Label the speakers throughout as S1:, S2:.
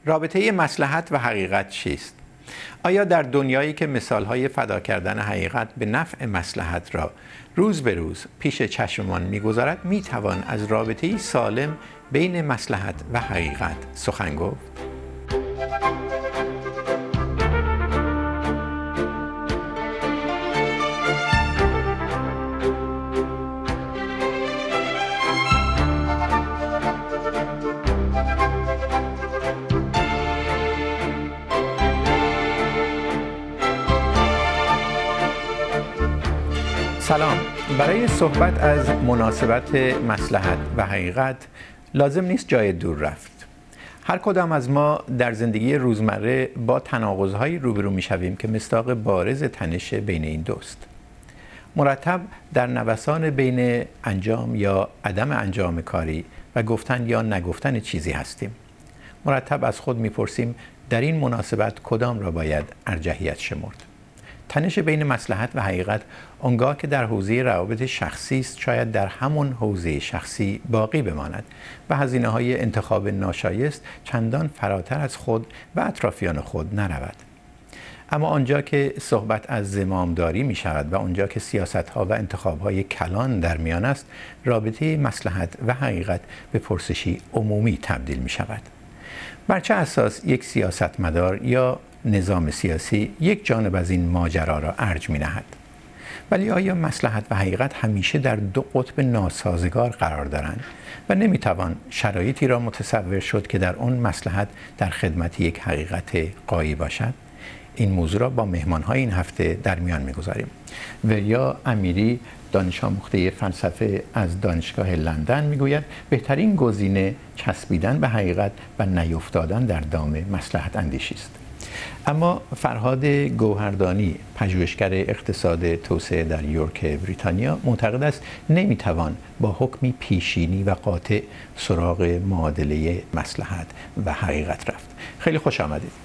S1: رابطه مصلحت و حقیقت چیست؟ آیا در دنیایی که مثالهای فدا کردن حقیقت به نفع مصلحت را روز به روز پیش چشممان می‌گذارد می‌توان از رابطه‌ای سالم بین مصلحت و حقیقت سخن گفت؟ سلام. برای صحبت از مناسبت مصلحت و حقیقت لازم نیست جای دور رفت. هر کدام از ما در زندگی روزمره با تناقض‌هایی روبرو می‌شویم که مصداق بارز تنش بین این دوست. مرتب در نوسان بین انجام یا عدم انجام کاری و گفتن یا نگفتن چیزی هستیم. مرتب از خود می‌پرسیم در این مناسبت کدام را باید ارجحیت شمرد؟ تنش بین مصلحت و حقیقت آنگاه که در حوزه روابط شخصی است شاید در همون حوزه شخصی باقی بماند و هزینه‌های انتخاب ناشایست چندان فراتر از خود و اطرافیان خود نرود. اما آنجا که صحبت از زمامداری می شود و آنجا که سیاست‌ها و انتخاب‌های کلان در میان است، رابطه مصلحت و حقیقت به پرسشی عمومی تبدیل می شود. بر چه اساس یک سیاستمدار یا نظام سیاسی یک جانب از این ماجرا را ارج می نهد؟ ولی آیا مصلحت و حقیقت همیشه در دو قطب ناسازگار قرار دارند و نمی توان شرایطی را متصور شد که در آن مصلحت در خدمت یک حقیقت غایی باشد؟ این موضوع را با مهمان‌های این هفته در میان می‌گذاریم. وریا امیری دانش آموخته فلسفه از دانشگاه لندن میگوید بهترین گزینه چسبیدن به حقیقت و نیفتادن در دام مصلحت اندیشی است. اما فرهاد گوهردانی پژوهشگر اقتصاد توسعه در یورک بریتانیا معتقد است نمیتوان با حکمی پیشینی و قاطع سراغ معادله مصلحت و حقیقت رفت. خیلی خوش آمدید.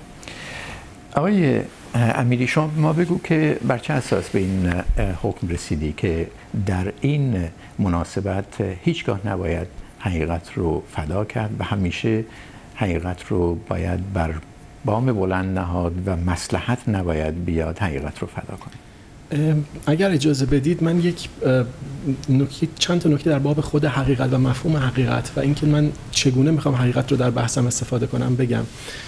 S1: آقای امیری، شما ما بگو که بر چه اساس به این حکم رسیدی که در این مناسبت هیچگاه نباید حقیقت رو فدا کرد و همیشه حقیقت رو باید بر بام بلند نهاد و مصلحت نباید بیاد حقیقت رو فدا کنه؟
S2: اگر اجازه بدید من چند تا نکته در باب خود حقیقت و مفهوم حقیقت و اینکه من چگونه میخوام حقیقت رو در بحثم استفاده کنم بگم.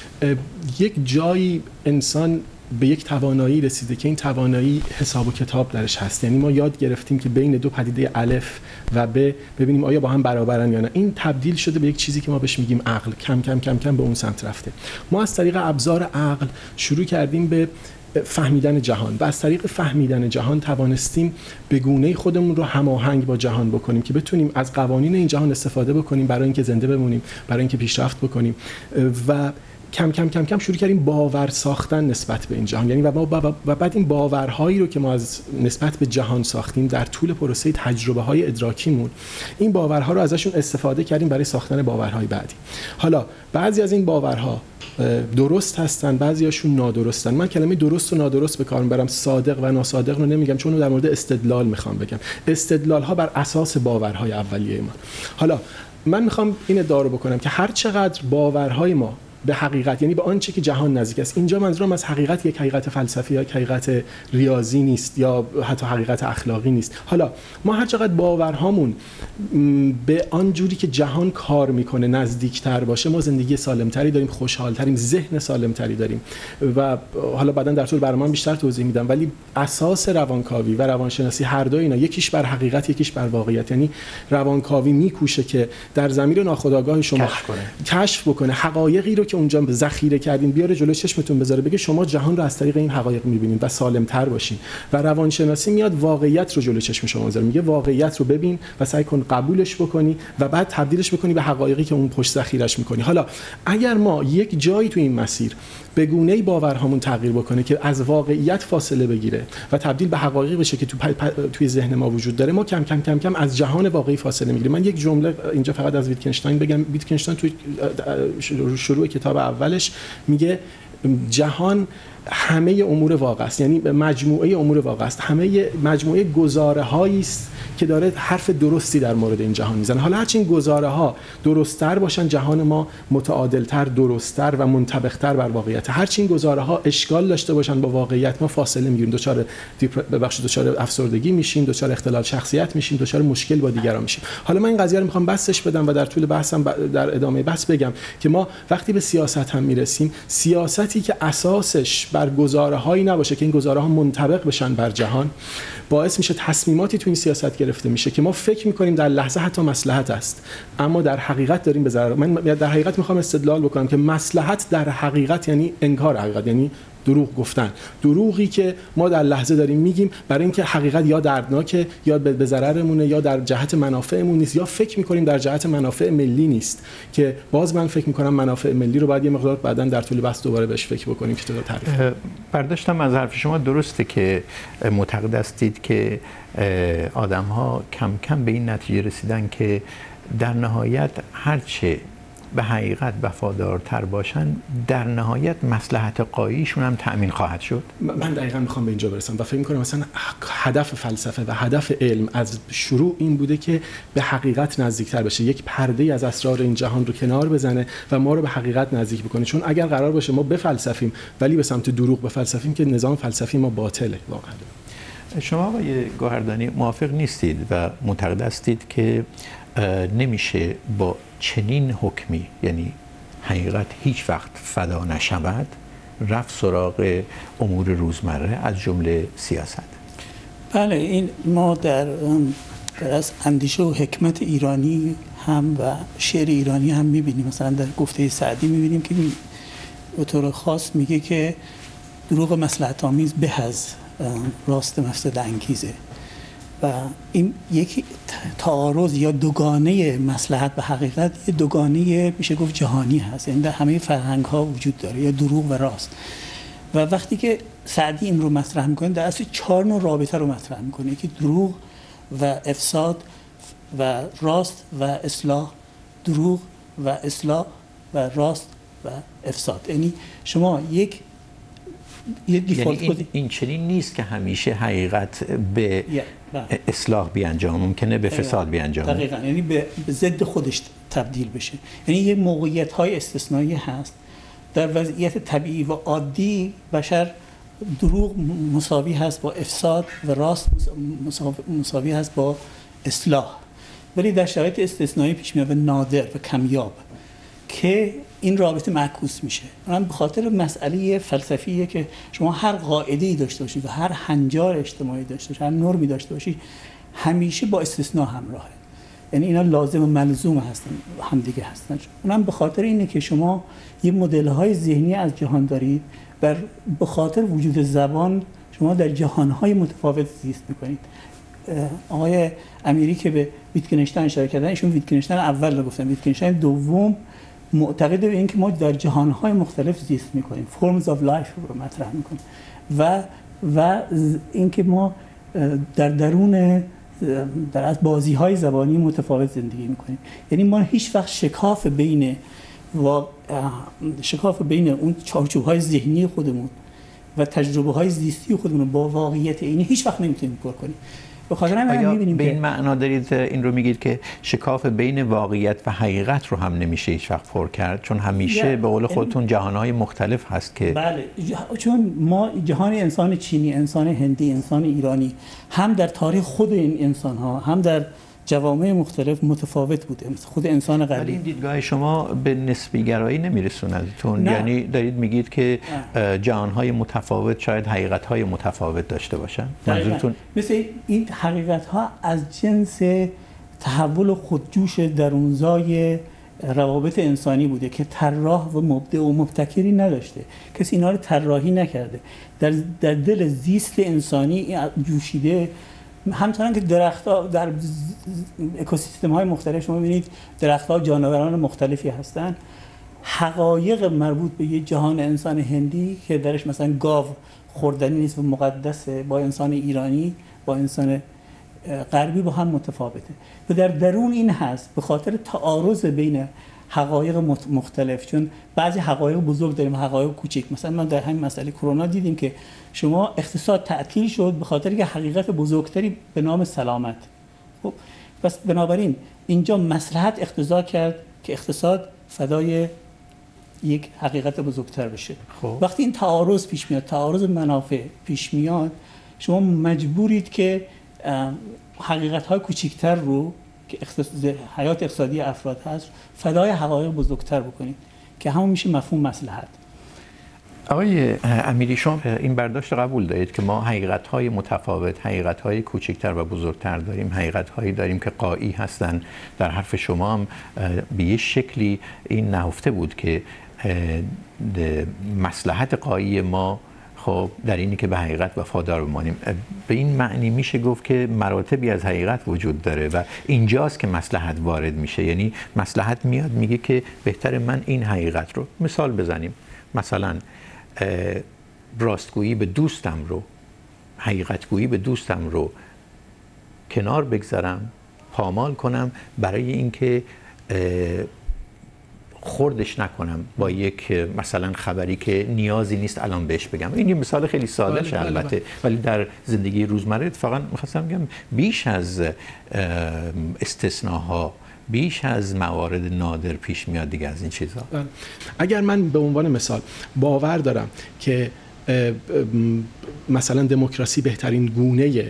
S2: یک جایی انسان به یک توانایی رسیده که این توانایی حساب و کتاب درش هست. یعنی ما یاد گرفتیم که بین دو پدیده الف و ب ببینیم آیا با هم برابرن یا نه. این تبدیل شده به یک چیزی که ما بهش میگیم عقل. کم کم کم کم به اون سمت رفته. ما از طریق ابزار عقل شروع کردیم به فهمیدن جهان و از طریق فهمیدن جهان توانستیم به گونه‌ای خودمون رو هماهنگ با جهان بکنیم که بتونیم از قوانین این جهان استفاده بکنیم برای اینکه زنده بمونیم، برای اینکه پیشرفت بکنیم و کم کم کم کم شروع کردیم باور ساختن نسبت به این جهان. یعنی و بعد این باورهایی رو که ما از نسبت به جهان ساختیم در طول پروسه تجربه‌های ادراکیمون، این باورها رو ازشون استفاده کردیم برای ساختن باورهای بعدی. حالا بعضی از این باورها درست هستن، بعضیاشون نادرستن. من کلمه درست و نادرست به کار میبرم، صادق و ناصادق رو نمیگم، چون در مورد استدلال میخوام بگم. استدلال ها بر اساس باورهای اولیه ما. حالا من میخوام این ادعا رو بکنم که هر چقدر باورهای ما به حقیقت، یعنی به آنچه که جهان نزدیک است، اینجا منظورم از حقیقت یک حقیقت فلسفی یا یک حقیقت ریاضی نیست یا حتی حقیقت اخلاقی نیست. حالا ما هر چقدر باورهامون به آن جوری که جهان کار میکنه نزدیکتر باشه، ما زندگی سالمتری داریم، خوشحالتریم، ذهن سالمتری داریم و حالا بعداً در طول برنامه بیشتر توضیح میدم. ولی اساس روانکاوی و روانشناسی هر دو اینا، یکیش بر حقیقت یکیش بر واقعیت. یعنی روانکاوی میکوشه که در ضمیر ناخودآگاه شما کشف بکنه حقایقی رو که اونجا ذخیره کردین بیاره جلوی چشمتون بذاره، بگه شما جهان رو از طریق این حقایق می‌بینید و سالم‌تر باشین. و روانشناسی میاد واقعیت رو جلوی چشم شما میذاره، میگه واقعیت رو ببین و سعی کن قبولش بکنی و بعد تبدیلش بکنی به حقایقی که اون پشت ذخیره‌اش می‌کنی. حالا اگر ما یک جایی تو این مسیر به گونه‌ای باورهامون تغییر بکنه که از واقعیت فاصله بگیره و تبدیل به حقایق بشه که توی ذهن ما وجود داره، ما کم کم کم کم از جهان واقعی فاصله میگیریم. من یک جمله اینجا فقط از ویتکنشتاین بگم. ویتکنشتاین توی شروع کتاب اولش میگه جهان همه امور واقع است، یعنی مجموعه امور واقع است، همه مجموعه گزاره‌هایی است که داره حرف درستی در مورد این جهان میزنه. حالا هرچی این گزاره‌ها درست‌تر باشن، جهان ما متعادل‌تر، درست‌تر و منطبق‌تر بر واقعیت. هرچی این گزاره‌ها اشکال داشته باشن با واقعیت، ما فاصله می‌گیریم، دچار افسردگی میشیم، دچار اختلال شخصیت میشیم، دچار مشکل با دیگران میشیم. حالا من این قضیه رو می‌خوام بسش بدم و در طول بحثم در ادامه بحث بگم که ما وقتی به سیاست هم میرسیم، سیاستی که اساسش بر گزاره‌هایی نباشه که این گزاره‌ها منطبق بشن بر جهان، باعث میشه تصمیماتی تو این سیاست گرفته میشه که ما فکر میکنیم در لحظه حتی مصلحت است، اما در حقیقت داریم به ضرر. من در حقیقت میخوام استدلال بکنم که مصلحت در حقیقت یعنی انکار حقیقت، یعنی دروغ گفتن، دروغی که ما در لحظه داریم میگیم برای اینکه حقیقت یا دردناکه یا به ضررمونه یا در جهت منافعمون نیست، یا فکر میکنیم در جهت منافع ملی نیست، که باز من فکر میکنم منافع ملی رو باید یه مقدار بعداً در طول بحث دوباره بهش فکر بکنیم که تو تعریف.
S1: برداشتم از حرف شما درسته که معتقد هستید که آدم‌ها کم کم به این نتیجه رسیدن که در نهایت هرچه به حقیقت وفادارتر باشن، در نهایت مصلحت غاییشون هم تأمین خواهد شد.
S2: من دقیقاً میخوام به اینجا برسم و فکر میکنم مثلا هدف فلسفه و هدف علم از شروع این بوده که به حقیقت نزدیکتر بشه، یک پرده از اسرار این جهان رو کنار بزنه و ما رو به حقیقت نزدیک بکنه. چون اگر قرار باشه ما بفلسفیم ولی به سمت دروغ بفلسفیم که نظام فلسفی ما باطله واقعا.
S1: شما آقای گوهردانی موافق نیستید و معتقد هستید که نمیشه با چنین حکمی، یعنی حقیقت هیچ وقت فدا نشود، رفت سراغ امور روزمره از جمله سیاست؟
S3: بله، این ما در از اندیشه و حکمت ایرانی هم و شعر ایرانی هم میبینیم. مثلا در گفته سعدی میبینیم که به طور خاص میگه که دروغ مصلحت آمیز به از راست مفسد انگیزه، و این یک تعارض یا دوگانه مصلحت به حقیقت، یه دوگانه میشه گفت جهانی هست، یعنی در همه فرهنگ ها وجود داره، یا دروغ و راست. و وقتی که سعدی این رو مطرح میکنه، در اصل 4 نوع رابطه رو مطرح میکنه که دروغ و افساد و راست و اصلاح، دروغ و اصلاح و راست و افساد. یعنی شما یک
S1: یعنی این چنین نیست که همیشه حقیقت به اصلاح بیانجام، ممکنه به فساد بیانجام.
S3: دقیقاً، یعنی به ضد خودش تبدیل بشه. یعنی یه موقعیت‌های استثنایی هست در وضعیت طبیعی و عادی بشر، دروغ مساوی هست با افساد و راست مساوی هست با اصلاح، ولی در شرایط استثنایی پیش میاد و نادر و کمیاب که این رابطه معکوس میشه. من به خاطر مسئله فلسفیه که شما هر قاعده‌ای داشته باشید و هر هنجار اجتماعی داشته باشید، هر نرمی داشته باشید، همیشه با استثناء همراهه. یعنی اینا لازم و ملزوم هستن، همدیگه هستن. اونم به خاطر اینه که شما یه مدل‌های ذهنی از جهان دارید، به خاطر وجود زبان شما در جهان‌های متفاوت زیست می‌کنید. آقای امیری که به ویتگنشتاین اشاره کردن، ایشون ویتگنشتاین اول رو گفتن، ویتگنشتاین دوم معتقد به این که ما در جهان‌های مختلف زیست می‌کنیم، forms of life رو مطرح می‌کنیم و اینکه ما در درون از بازی‌های زبانی متفاوت زندگی می‌کنیم. یعنی ما هیچ وقت شکاف بین اون چارچوب‌های ذهنی خودمون و تجربه‌های زیستی خودمون با واقعیت اینی هیچ وقت نمی‌تونیم پر کنیم.
S1: آیا به این معنا دارید این رو میگید که شکاف بین واقعیت و حقیقت رو هم نمیشه هیچ وقت پر کرد، چون همیشه به قول خودتون جهانهای مختلف هست که
S3: بله، چون ما جهان انسان چینی، انسان هندی، انسان ایرانی هم در تاریخ خود این انسان‌ها هم در جوامع مختلف متفاوت بوده، خود انسان غربی.
S1: ولی این دیدگاه شما به نسبی گرایی نمیرسوندتون، یعنی دارید میگید که جهانهای متفاوت شاید حقیقتهای متفاوت داشته باشن. منظورتون
S3: مثل این حقیقتها از جنس تحول خودجوش درونزای روابط انسانی بوده که طراح و مبدع و مبتکری نداشته، کسی اینا رو طراحی نکرده، در دل زیست انسانی جوشیده. همچنان که درخت‌ها در اکوسیستم‌های مختلف شما می‌بینید درخت‌ها و جانوران مختلفی هستند، حقایق مربوط به یه جهان انسان هندی که درش مثلا گاو خوردنی نیست و مقدسه، با انسان ایرانی با انسان غربی با هم متفاوته و در درون این هست. به خاطر تعارض بین حقایق مختلف، چون بعضی حقایق بزرگ داریم، حقایق کوچیک. مثلا ما در همین مسئله کرونا دیدیم که شما اقتصاد تعطیل شد به خاطر اینکه حقیقت بزرگتری به نام سلامت. خب پس بنابراین اینجا مصلحت اقتضا کرد که اقتصاد فدای یک حقیقت بزرگتر بشه. وقتی این تعارض پیش میاد، تعارض منافع پیش میاد، شما مجبورید که حقیقت‌های کوچکتر رو که حیات اقتصادی افراد هست فدای حقایق بزرگتر بکنید که همون میشه مفهوم مصلحت.
S1: آقای امیری، شما این برداشت قبول دارید که ما حقیقت‌های متفاوت، حقیقت‌های کوچکتر و بزرگتر داریم، حقیقت‌هایی داریم که قایی هستن. در حرف شما هم به یه شکلی این نهفته بود که مصلحت قایی ما خب در اینی که به حقیقت وفادار بمانیم. به این معنی میشه گفت که مراتبی از حقیقت وجود داره و اینجاست که مصلحت وارد میشه. یعنی مصلحت میاد میگه که بهتر من این حقیقت رو، مثال بزنیم، مثلا راستگویی به دوستم رو، حقیقتگویی به دوستم رو کنار بگذارم، پامال کنم برای اینکه خوردش نکنم با یک مثلا خبری که نیازی نیست الان بهش بگم. این یه مثال خیلی ساده شه البته، ولی در زندگی روزمره اتفاقا می‌خواستم بگم بیش از استثناها، بیش از موارد نادر پیش میاد دیگه از این چیزها.
S2: اگر من به عنوان مثال باور دارم که مثلا دموکراسی بهترین گونه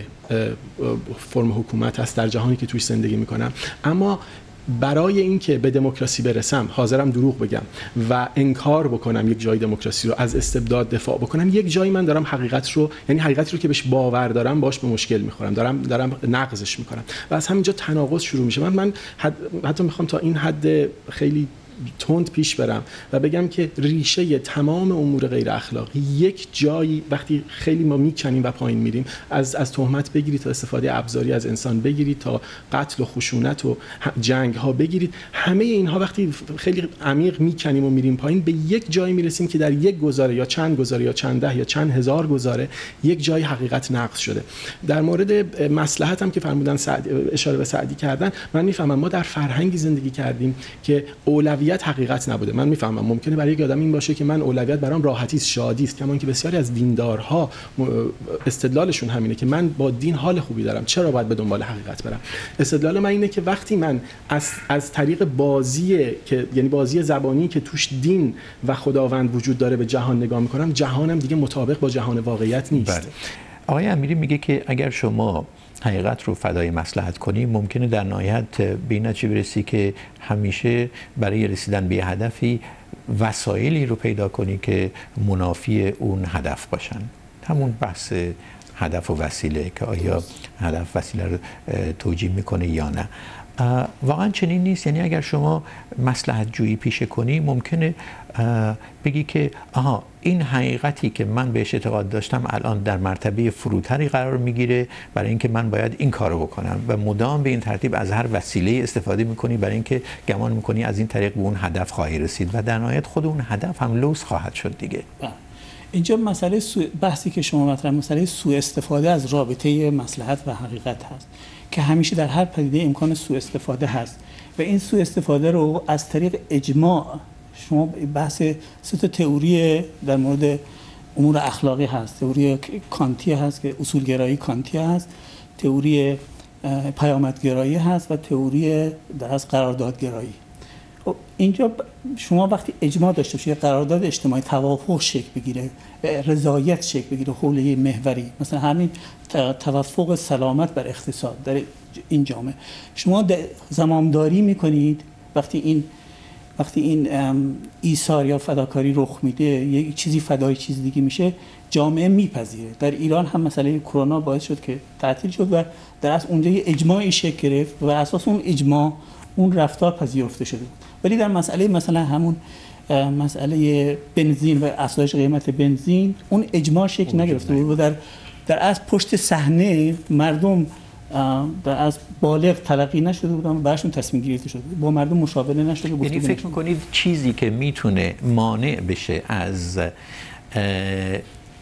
S2: فرم حکومت است در جهانی که توش زندگی میکنم، اما برای اینکه به دموکراسی برسم حاضرم دروغ بگم و انکار بکنم یک جای دموکراسی رو، از استبداد دفاع بکنم، یک جایی من دارم حقیقت رو، یعنی حقیقتی رو که بهش باور دارم باش به مشکل میخورم، دارم نقضش میکنم و از همینجا تناقض شروع میشه. من حتی میخوام تا این حد خیلی تند پیش برم و بگم که ریشه تمام امور غیر اخلاقی یک جایی وقتی خیلی ما میکنیم و پایین میریم، از تهمت بگیرید تا استفاده ابزاری از انسان بگیرید تا قتل و خشونت و جنگ ها بگیرید، همه اینها وقتی خیلی عمیق میکنیم و میریم پایین به یک جایی میرسیم که در یک گزاره یا چند گزاره یا چند ده یا چند هزار گزاره یک جای حقیقت نقض شده. در مورد مصلحت هم که فرمودن اشاره به سعدی کردن، من میفهمم ما در فرهنگی زندگی کردیم که اولویت حقیقت نبوده. من میفهمم ممکنه برای یک آدم این باشه که من اولویت برام راحتی است، شادی است، کما اینکه بسیاری از دیندارها استدلالشون همینه که من با دین حال خوبی دارم، چرا باید به دنبال حقیقت برم؟ استدلال من اینه که وقتی من از طریق بازی که یعنی بازی زبانی که توش دین و خداوند وجود داره به جهان نگاه میکنم، جهانم دیگه مطابق با جهان واقعیت نیست.
S1: بله. آقای امیری میگه که اگر شما حقیقت رو فدای مصلحت کنی ممکنه در نهایت به این نتیجه برسی که همیشه برای رسیدن به هدفی وسایلی رو پیدا کنی که منافی اون هدف باشن. همون بحث هدف و وسیله که آیا هدف وسیله رو توجیه میکنه یا نه. واقعا چنین نیست. یعنی اگر شما مصلحت جویی پیشه کنی ممکنه بگی که آها این حقیقتی که من بهش اعتقاد داشتم الان در مرتبه فروتری قرار میگیره برای اینکه من باید این کارو بکنم و مدام به این ترتیب از هر وسیله استفاده میکنی برای اینکه گمان میکنی از این طریق به اون هدف خواهی رسید و در نهایت خود اون هدف هم لوث خواهد شد دیگه.
S3: اینجا مسئله بحثی که شما مطرح مسئله سوء استفاده از رابطه مصلحت و حقیقت هست که همیشه در هر پدیده امکان سوء استفاده هست و این سوء استفاده رو از طریق اجماع، شما بحث سه تا تئوری در مورد امور اخلاقی هست، تئوری کانتی هست که اصولگرایی کانتی هست، تئوری پیامدگرایی هست و تئوری در از قراردادگرایی. خب اینجا شما وقتی اجماع داشته باشید، قرارداد اجتماعی توافق شکل بگیره، رضایت شکل بگیره حول یه محوری، مثلا همین توافق سلامت بر اقتصاد در این جامعه، شما زمامداری میکنید وقتی این ایثار یا فداکاری رخ میده، یک چیزی فدای چیز دیگه میشه، جامعه میپذیره. در ایران هم مسئله کرونا باعث شد که تعطیل شد و در اصل اونجا یه اجماعی شکل گرفت و بر اساس اون اجماع اون رفتار پذیرفته شده بود. ولی در مسئله مثلا همون مسئله بنزین و افزایش قیمت بنزین اون اجماع شکل نگرفته بود و در اصل پشت صحنه مردم در از بالغ تلقی نشده بودن، براشون تصمیم گرفته شده، با مردم مشاوره نشده بود.
S1: یعنی فکر می‌کنید چیزی که میتونه مانع بشه از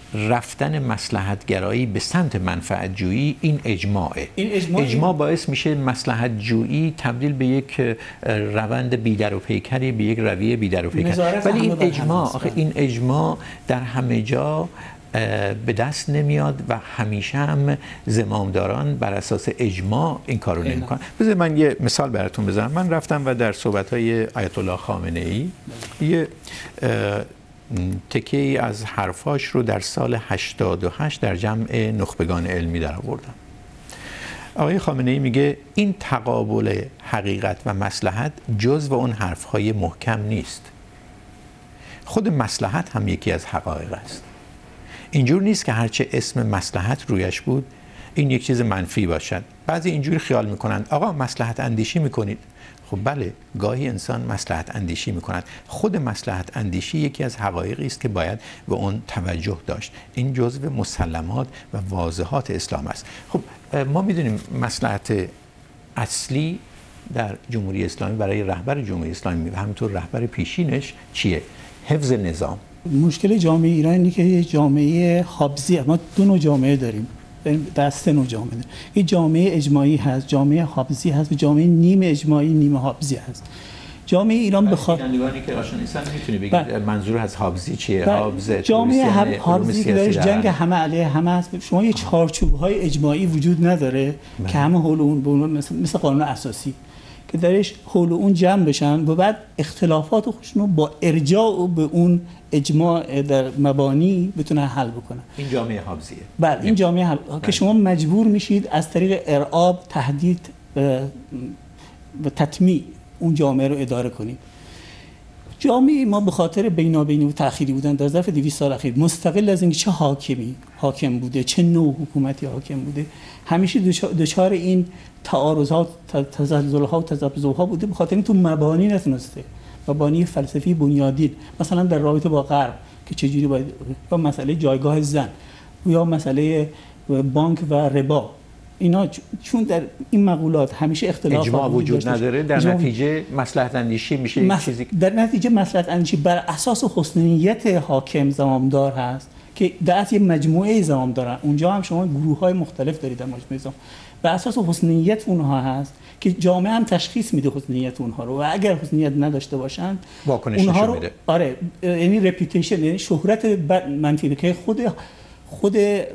S1: رفتن مصلحت گرایی به سمت منفعت جویی این اجماعه. اجماع باعث میشه مصلحت جویی تبدیل به یک روند بی‌در و پیکری، به یک رویه بی‌در و پیکر. ولی این اجماع در همه جا به دست نمیاد و همیشه هم زمامداران بر اساس اجماع این کارو نمیکنن. بذار من یه مثال براتون بزنم. من رفتم و در صحبت‌های آیت الله خامنه ای یه تکه‌ای از حرفاش رو در سال 88 در جمع نخبگان علمی در آوردم. آقای خامنه ای میگه این تقابل حقیقت و مصلحت جزو اون حرف‌های محکم نیست. خود مصلحت هم یکی از حقایق است. اینجور نیست که هرچه اسم مصلحت رویش بود این یک چیز منفی باشد. بعضی اینجوری خیال میکنند آقا مصلحت اندیشی میکنید. خب بله، گاهی انسان مصلحت اندیشی میکند. خود مصلحت اندیشی یکی از حقایقی است که باید به اون توجه داشت. این جزو مسلمات و واضحات اسلام است. خب ما میدونیم مصلحت اصلی در جمهوری اسلامی برای رهبر جمهوری اسلامی و همینطور رهبر پیشینش چیه؟ حفظ نظام.
S3: مشکل جامعه ایران اینه که یه جامعه حابزیه. ما دو نوع جامعه داریم، در سه نوع جامعه داریم. یه جامعه اجماعی هست، جامعه حابزی هست و جامعه نیمه اجماعی نیمه حابزی هست. جامعه ایران بخواد
S1: بینندگانی که آشنا نیستن میتونی بگید منظور از حابزی چیه؟ حابز
S3: جامعه حابزی که در جنگ همه علیه همه است. شما یه چارچوب‌های اجماعی وجود نداره که همه حول اون مثل قانون اساسی که درش حول اون جمع بشن و بعد اختلافات خودشون رو با ارجاع به اون اجماع در مبانی بتونن حل بکنن.
S1: این جامعه حابزیه.
S3: بله، این جامعه که شما مجبور میشید از طریق ارعاب، تهدید و تطمیع اون جامعه رو اداره کنید. جامعه ما به خاطر بینابینی و تأخیری بودن در ظرف 200 سال اخیر، مستقل از اینکه چه حاکمی حاکم بوده، چه نوع حکومتی حاکم بوده، همیشه دچار این تعارضات، تزلزل‌ها و تذبذب‌ها بوده، به خاطر اینکه تو مبانی نتونسته، مبانی فلسفی بنیادین، مثلا در رابطه با غرب که چجوری باید، یا مسئله جایگاه زن یا مسئله بانک و ربا، اینا چون در این مقولات همیشه اختلاف
S1: اجماع وجود نداره، در نتیجه مصلحت اندیشی میشه یک چیزی،
S3: در نتیجه مصلحت اندیشی بر اساس حسن نیت حاکم زمامدار هست که در یه مجموعه زمامدارن. اونجا هم شما گروه‌های مختلف دارید در مجموعه زمام، بر اساس حسن نیت اونها هست که جامعه هم تشخیص میده حسن نیت اونها رو و اگر حسن نیت نداشته باشن
S1: واکنش نشون میده.
S3: آره، یعنی رپیوتیشن، یعنی شهرت منفی که خود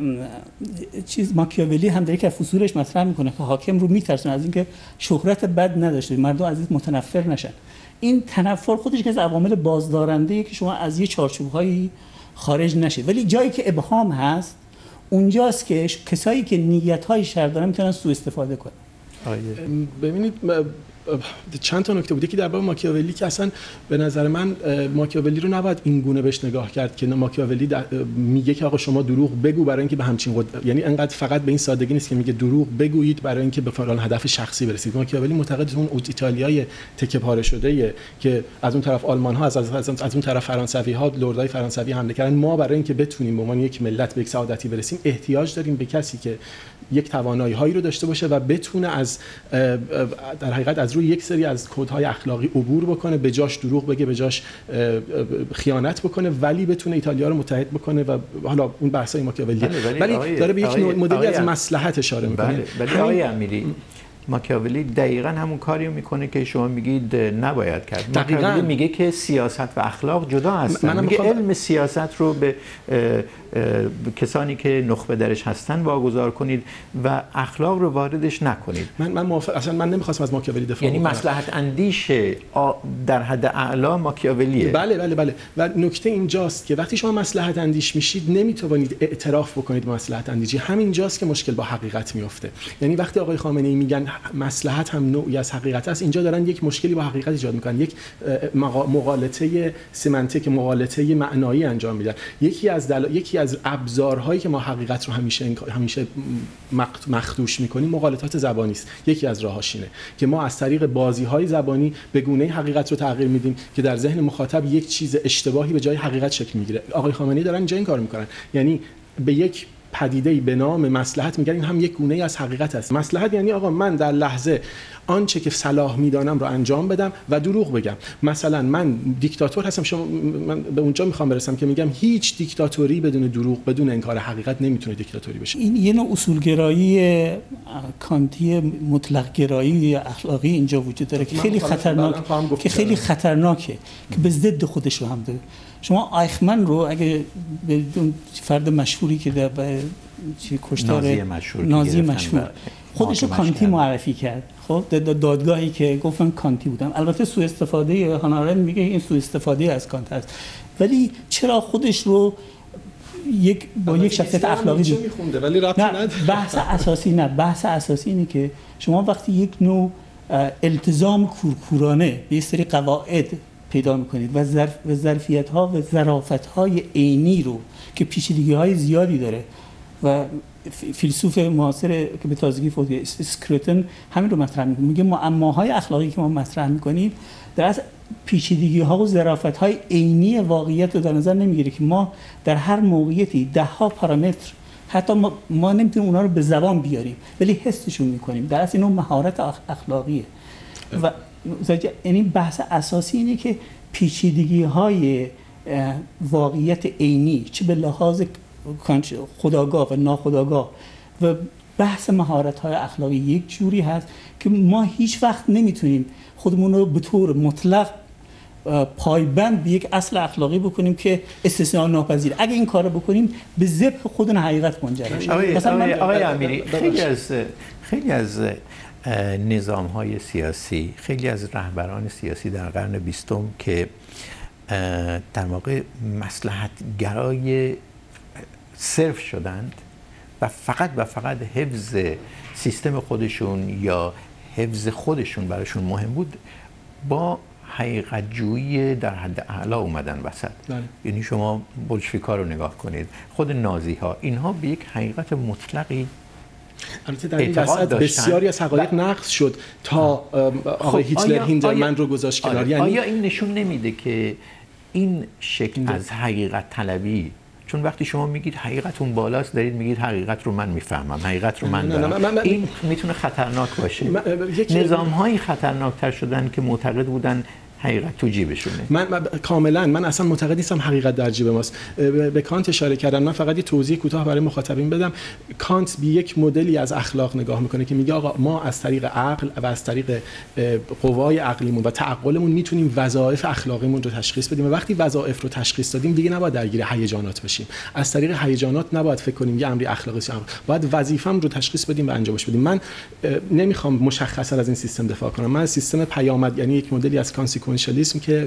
S3: چیز ماکیاولی هم در یک از فصولش مطرح میکنه که حاکم رو میترسونه از اینکه شهرت بد نداشته، مردم از این متنفر نشن. این تنفر خودش که از عوامل بازدارنده که شما از یه چارچوب‌هایی خارج نشید. ولی جایی که ابهام هست اونجاست که کسایی که نیت‌های شر دارن میتونن سوء استفاده کنن.
S2: ببینید چند تا نکته بود. یکی در باب ماکیاولی که اصلا به نظر من ماکیاولی رو نباید این گونه بهش نگاه کرد که ماکیاولی میگه که آقا شما دروغ بگو برای اینکه به همچین یعنی انقدر فقط به این سادگی نیست که میگه دروغ بگویید برای اینکه به فلان هدف شخصی برسید. ماکیاولی معتقد اون ایتالیای تکه پاره شده که از اون طرف آلمان ها از اون طرف فرانسوی ها، لردای فرانسوی حمله کردن، ما برای اینکه بتونیم به عنوان یک ملت به یک سعادتی برسیم احتیاج داریم به کسی که یک توانایی هایی رو داشته باشه و بتونه از در حقیقت از روی یک سری از کدهای اخلاقی عبور بکنه، به جاش دروغ بگه، به جاش خیانت بکنه، ولی بتونه ایتالیا رو متحد بکنه. و حالا اون بحثای ماکیاولیه، ولی داره به یک مدلی از مصلحت اشاره میکنه.
S1: ولی آقای امیری، ماکیاولی دقیقاً همون کاری رو میکنه که شما میگید نباید کرد. ماکیاولی میگه که سیاست و اخلاق جدا هستن. میگه علم سیاست رو به کسانی که نخبه درش هستن واگذار کنید و اخلاق رو واردش نکنید.
S2: من موافق، اصلا من نمیخواستم از ماکیاولی دفاع کنم.
S1: یعنی مصلحت اندیش در حد اعلا ماکیاولیه.
S2: بله. و نکته اینجاست که وقتی شما مصلحت اندیش میشید نمیتوانید اعتراف بکنید مصلحت اندیشی. همینجاست که مشکل با حقیقت میفته. یعنی وقتی آقای خامنه ای میگن مصلحت هم نوعی از حقیقت است، اینجا دارن یک مشکلی با حقیقت ایجاد میکنن، یک مغالطه سمنتیک، مغالطه معنایی انجام میدن. یکی از ابزارهایی که ما حقیقت رو همیشه مخدوش میکنیم مغالطات زبانی است. یکی از راهاش اینه که ما از طریق بازی‌های زبانی به گونه‌ای حقیقت رو تغییر میدیم که در ذهن مخاطب یک چیز اشتباهی به جای حقیقت شکل میگیره. آقای خامنه‌ای دارن اینجا این کار میکنن، یعنی به یک پدیده‌ای به نام مصلحت میگن این هم یک گونه ای از حقیقت است. مصلحت یعنی آقا من در لحظه آنچه که صلاح میدانم رو انجام بدم و دروغ بگم. مثلا من دیکتاتور هستم، شما من به اونجا میخوام برسم که میگم هیچ دیکتاتوری بدون دروغ، بدون انکار حقیقت نمیتونه دیکتاتوری بشه.
S3: این یه نوع اصولگرایی کانتی مطلق گرایی اخلاقی اینجا وجود داره که خیلی خطرناکه که به ضد خودش رو هم داره. شما آیخمن رو اگه بدون فرد مشهوری که در کشتار نازی مشهور خودش رو کانتی معرفی کرد، خب دادگاهی که گفتن کانتی بودن. البته سوء استفاده هانا میگه این سوء استفاده از کانت است، ولی چرا خودش رو با یک شخصیت اخلاقی
S2: میخونده ولی ربطی نداره.
S3: بحث اساسی اینه که شما وقتی یک نوع التزام کورکورانه به سری قواعد پیدا میکنید و ظرفیت‌ها و ظرافت‌های عینی رو که پیچیدگی‌های زیادی داره و فیلسوف معاصر که به تازگی فوت کرد اسکروتن همین رو مطرح میکنه، میگه معماهای اخلاقی که ما مطرح میکنیم در اصل پیچیدگی‌ها و ظرافت‌های عینی واقعیت رو در نظر نمیگیره که ما در هر موقعیتی ده‌ها پارامتر حتی ما نمیتونیم اونا رو به زبان بیاریم ولی حسشون میکنیم. در اصل اینو مهارت اخلاقیه و یعنی بحث اساسی اینه که پیچیدگی‌های واقعیت عینی چه به لحاظ خودآگاه و ناخودآگاه و بحث مهارت‌های اخلاقی یک جوری هست که ما هیچ وقت نمیتونیم خودمون رو به طور مطلق پایبند به یک اصل اخلاقی بکنیم که استثناء ناپذیره. اگه این کارو بکنیم به ذبح خودمون حقیقت منجر میشه.
S1: آقای امیری، خیلی از نظام‌های سیاسی، خیلی از رهبران سیاسی در قرن 20 که در واقع مصلحت‌گرای صرف شدند و فقط حفظ سیستم خودشون یا حفظ خودشون براشون مهم بود، با حقیقت جویی در حد اعلا اومدن وسط. یعنی شما بولشویک‌ها رو نگاه کنید، خود نازی‌ها، اینها به یک حقیقت مطلقی
S2: البته در این وسط بسیاری از حقایق نقض شد تا آقای هیتلر هیندرمن رو گذاشت کنار. یعنی
S1: آیا این نشون نمیده که این شکل از حقیقت طلبی، چون وقتی شما میگید حقیقت اون بالاست، دارید میگید حقیقت رو من میفهمم، حقیقت رو من دارم، این میتونه خطرناک باشه. نظام‌های خطرناکتر شدن که معتقد بودن حقیقت تو جیبشونه.
S2: من اصلا معتقد نیستم حقیقت در جیب ماست. به کانت اشاره کردم. من فقط یه توضیح کوتاه برای مخاطبین بدم. کانت به یک مدلی از اخلاق نگاه میکنه که میگه آقا ما از طریق عقل و از طریق قوای عقلیمون و تعقلمون میتونیم وظایف اخلاقیمون رو تشخیص بدیم و وقتی وظایف رو تشخیص دادیم دیگه نباید درگیر هیجانات بشیم. از طریق هیجانات نباید فکر کنیم یه امری اخلاقی است، باید وظیفه‌ام رو تشخیص بدیم و انجامش بدیم. من نمیخوام مشخصا از این سیستم دفاع کنم. من از سیستم پیامد، یعنی یک مدلی از کانسیکوئنشالیسم که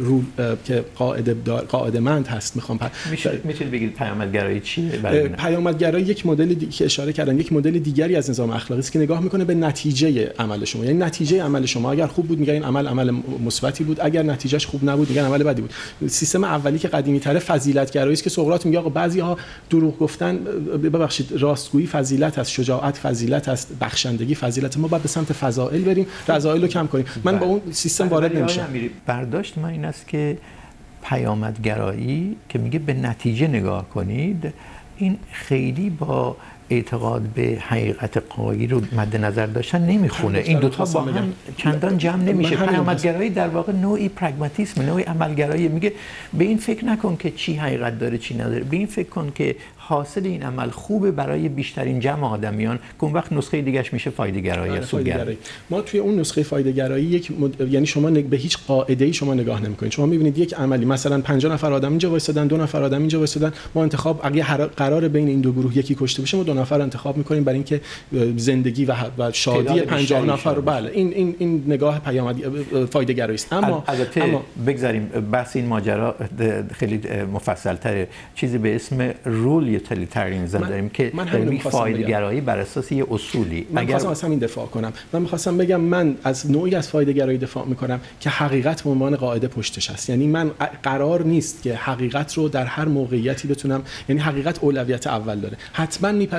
S2: قاعده‌مند هست میخوام
S1: میتونید بگید پیامدگرایی چیه؟
S2: پیامدگرایی یک مدلی که اشاره کردن، یک مدل دیگری از نظام اخلاقی است که نگاه میکنه به نتیجه عمل شما. یعنی نتیجه عمل شما اگر خوب بود میگه این عمل مثبتی بود، اگر نتیجهش خوب نبود میگه عمل بدی بود. سیستم اولی که قدیمی تره فضیلت‌گرایی است که سقراط میگه آقا بعضی‌ها دروغ گفتن، ببخشید، راستگویی فضیلت است، شجاعت فضیلت است، بخشندگی فضیلت. ما باید به سمت فضائل بریم، رذائل رو کم کنیم. من با اون سیستم وارد نمیشم.
S1: برداشت من این است که پیامدگرایی که میگه به نتیجه نگاه کنید، این خیلی با اعتقاد به حقیقت غایی رو مد نظر داشتن نمیخونه. این دوتا با هم چندان جمع نمیشه. پیامدگرایی در واقع نوعی پرگماتیسم، نوعی عملگرایی. میگه به این فکر نکن که چی حقیقت داره چی نداره، به این فکر کن که حاصل این عمل خوبه برای بیشترین جمع آدمیان، که اون وقت نسخه دیگه‌اش میشه فایده‌گرایی. سودگرایی.
S2: ما توی اون نسخه فایده‌گرایی یعنی شما به هیچ قاعده‌ای شما نگاه نمی‌کنید. شما می‌بینید یک عملی مثلا 50 نفر آدم اینجا وایسادن، 2 نفر آدم اینجا وایسادن، ما انتخاب اگه قرار بین این دو گروه یکی کشته بشه، ما 2 نفر انتخاب می‌کنیم برای اینکه زندگی و شادی 50 نفر رو. بله، این نگاه فایده‌گرایی است. اما
S1: بگذاریم بحث این ماجرا خیلی مفصل‌تره. چیزی به اسم رول یوتیلیتاریانیسم داریم که فایده‌گرایی بر اساس یه اصولی.
S2: من خواستم از همین دفاع کنم. من می‌خواستم بگم من از نوعی از فایده‌گرایی دفاع می‌کنم که حقیقت به عنوان قاعده پشتش هست. یعنی من قرار نیست که حقیقت رو در هر موقعیتی بتونم، یعنی حقیقت اولویت اول داره. حتما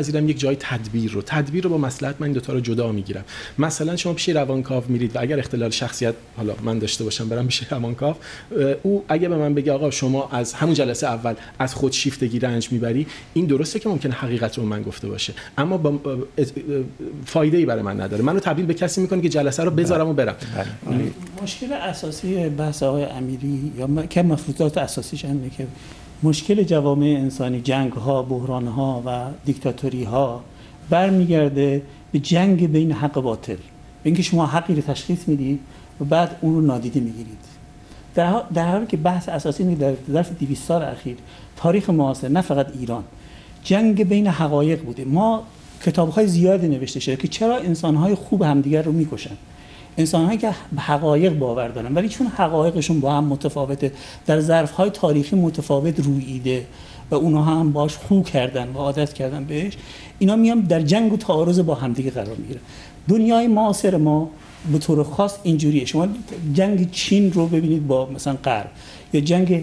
S2: میپذیرم یک جای تدبیر رو با مصلحت من این دو تا رو جدا میگیرم. مثلا شما پیش روانکاو میرید و اگر اختلال شخصیت حالا من داشته باشم برام پیش روانکاو، او اگه به من بگه آقا شما از همون جلسه اول از خودشیفتگی رنج میبری، این درسته که ممکنه حقیقت رو من گفته باشه اما با فایده ای برای من نداره، منو تبدیل به کسی میکنه که جلسه رو بذارم و برم.
S3: مشکل اساسی بحث آقای امیری یا که مفروضات اساسیش اینه که مشکل جوامع انسانی، جنگ‌ها، بحران‌ها و دیکتاتوری‌ها برمیگرده به جنگ بین حق و باطل. اینکه شما حقی رو تشخیص میدید و بعد اون رو نادیده میگیرید. در حالی که بحث اساسی اینه در ظرف 200 سال اخیر تاریخ معاصر، نه فقط ایران، جنگ بین حقایق بوده. ما کتاب‌های زیادی نوشته شده که چرا انسان‌های خوب همدیگر رو می‌کشن. انسان‌هایی که به حقایق باور دارن ولی چون حقایقشون با هم متفاوته، در ظرف‌های تاریخی متفاوت روییده و اونها هم باش خو کردن و عادت کردن بهش، اینا میان در جنگ و تعارض با همدیگه قرار میگیرن. دنیای معاصر ما به طور خاص اینجوریه. شما جنگ چین رو ببینید با مثلا غرب، یا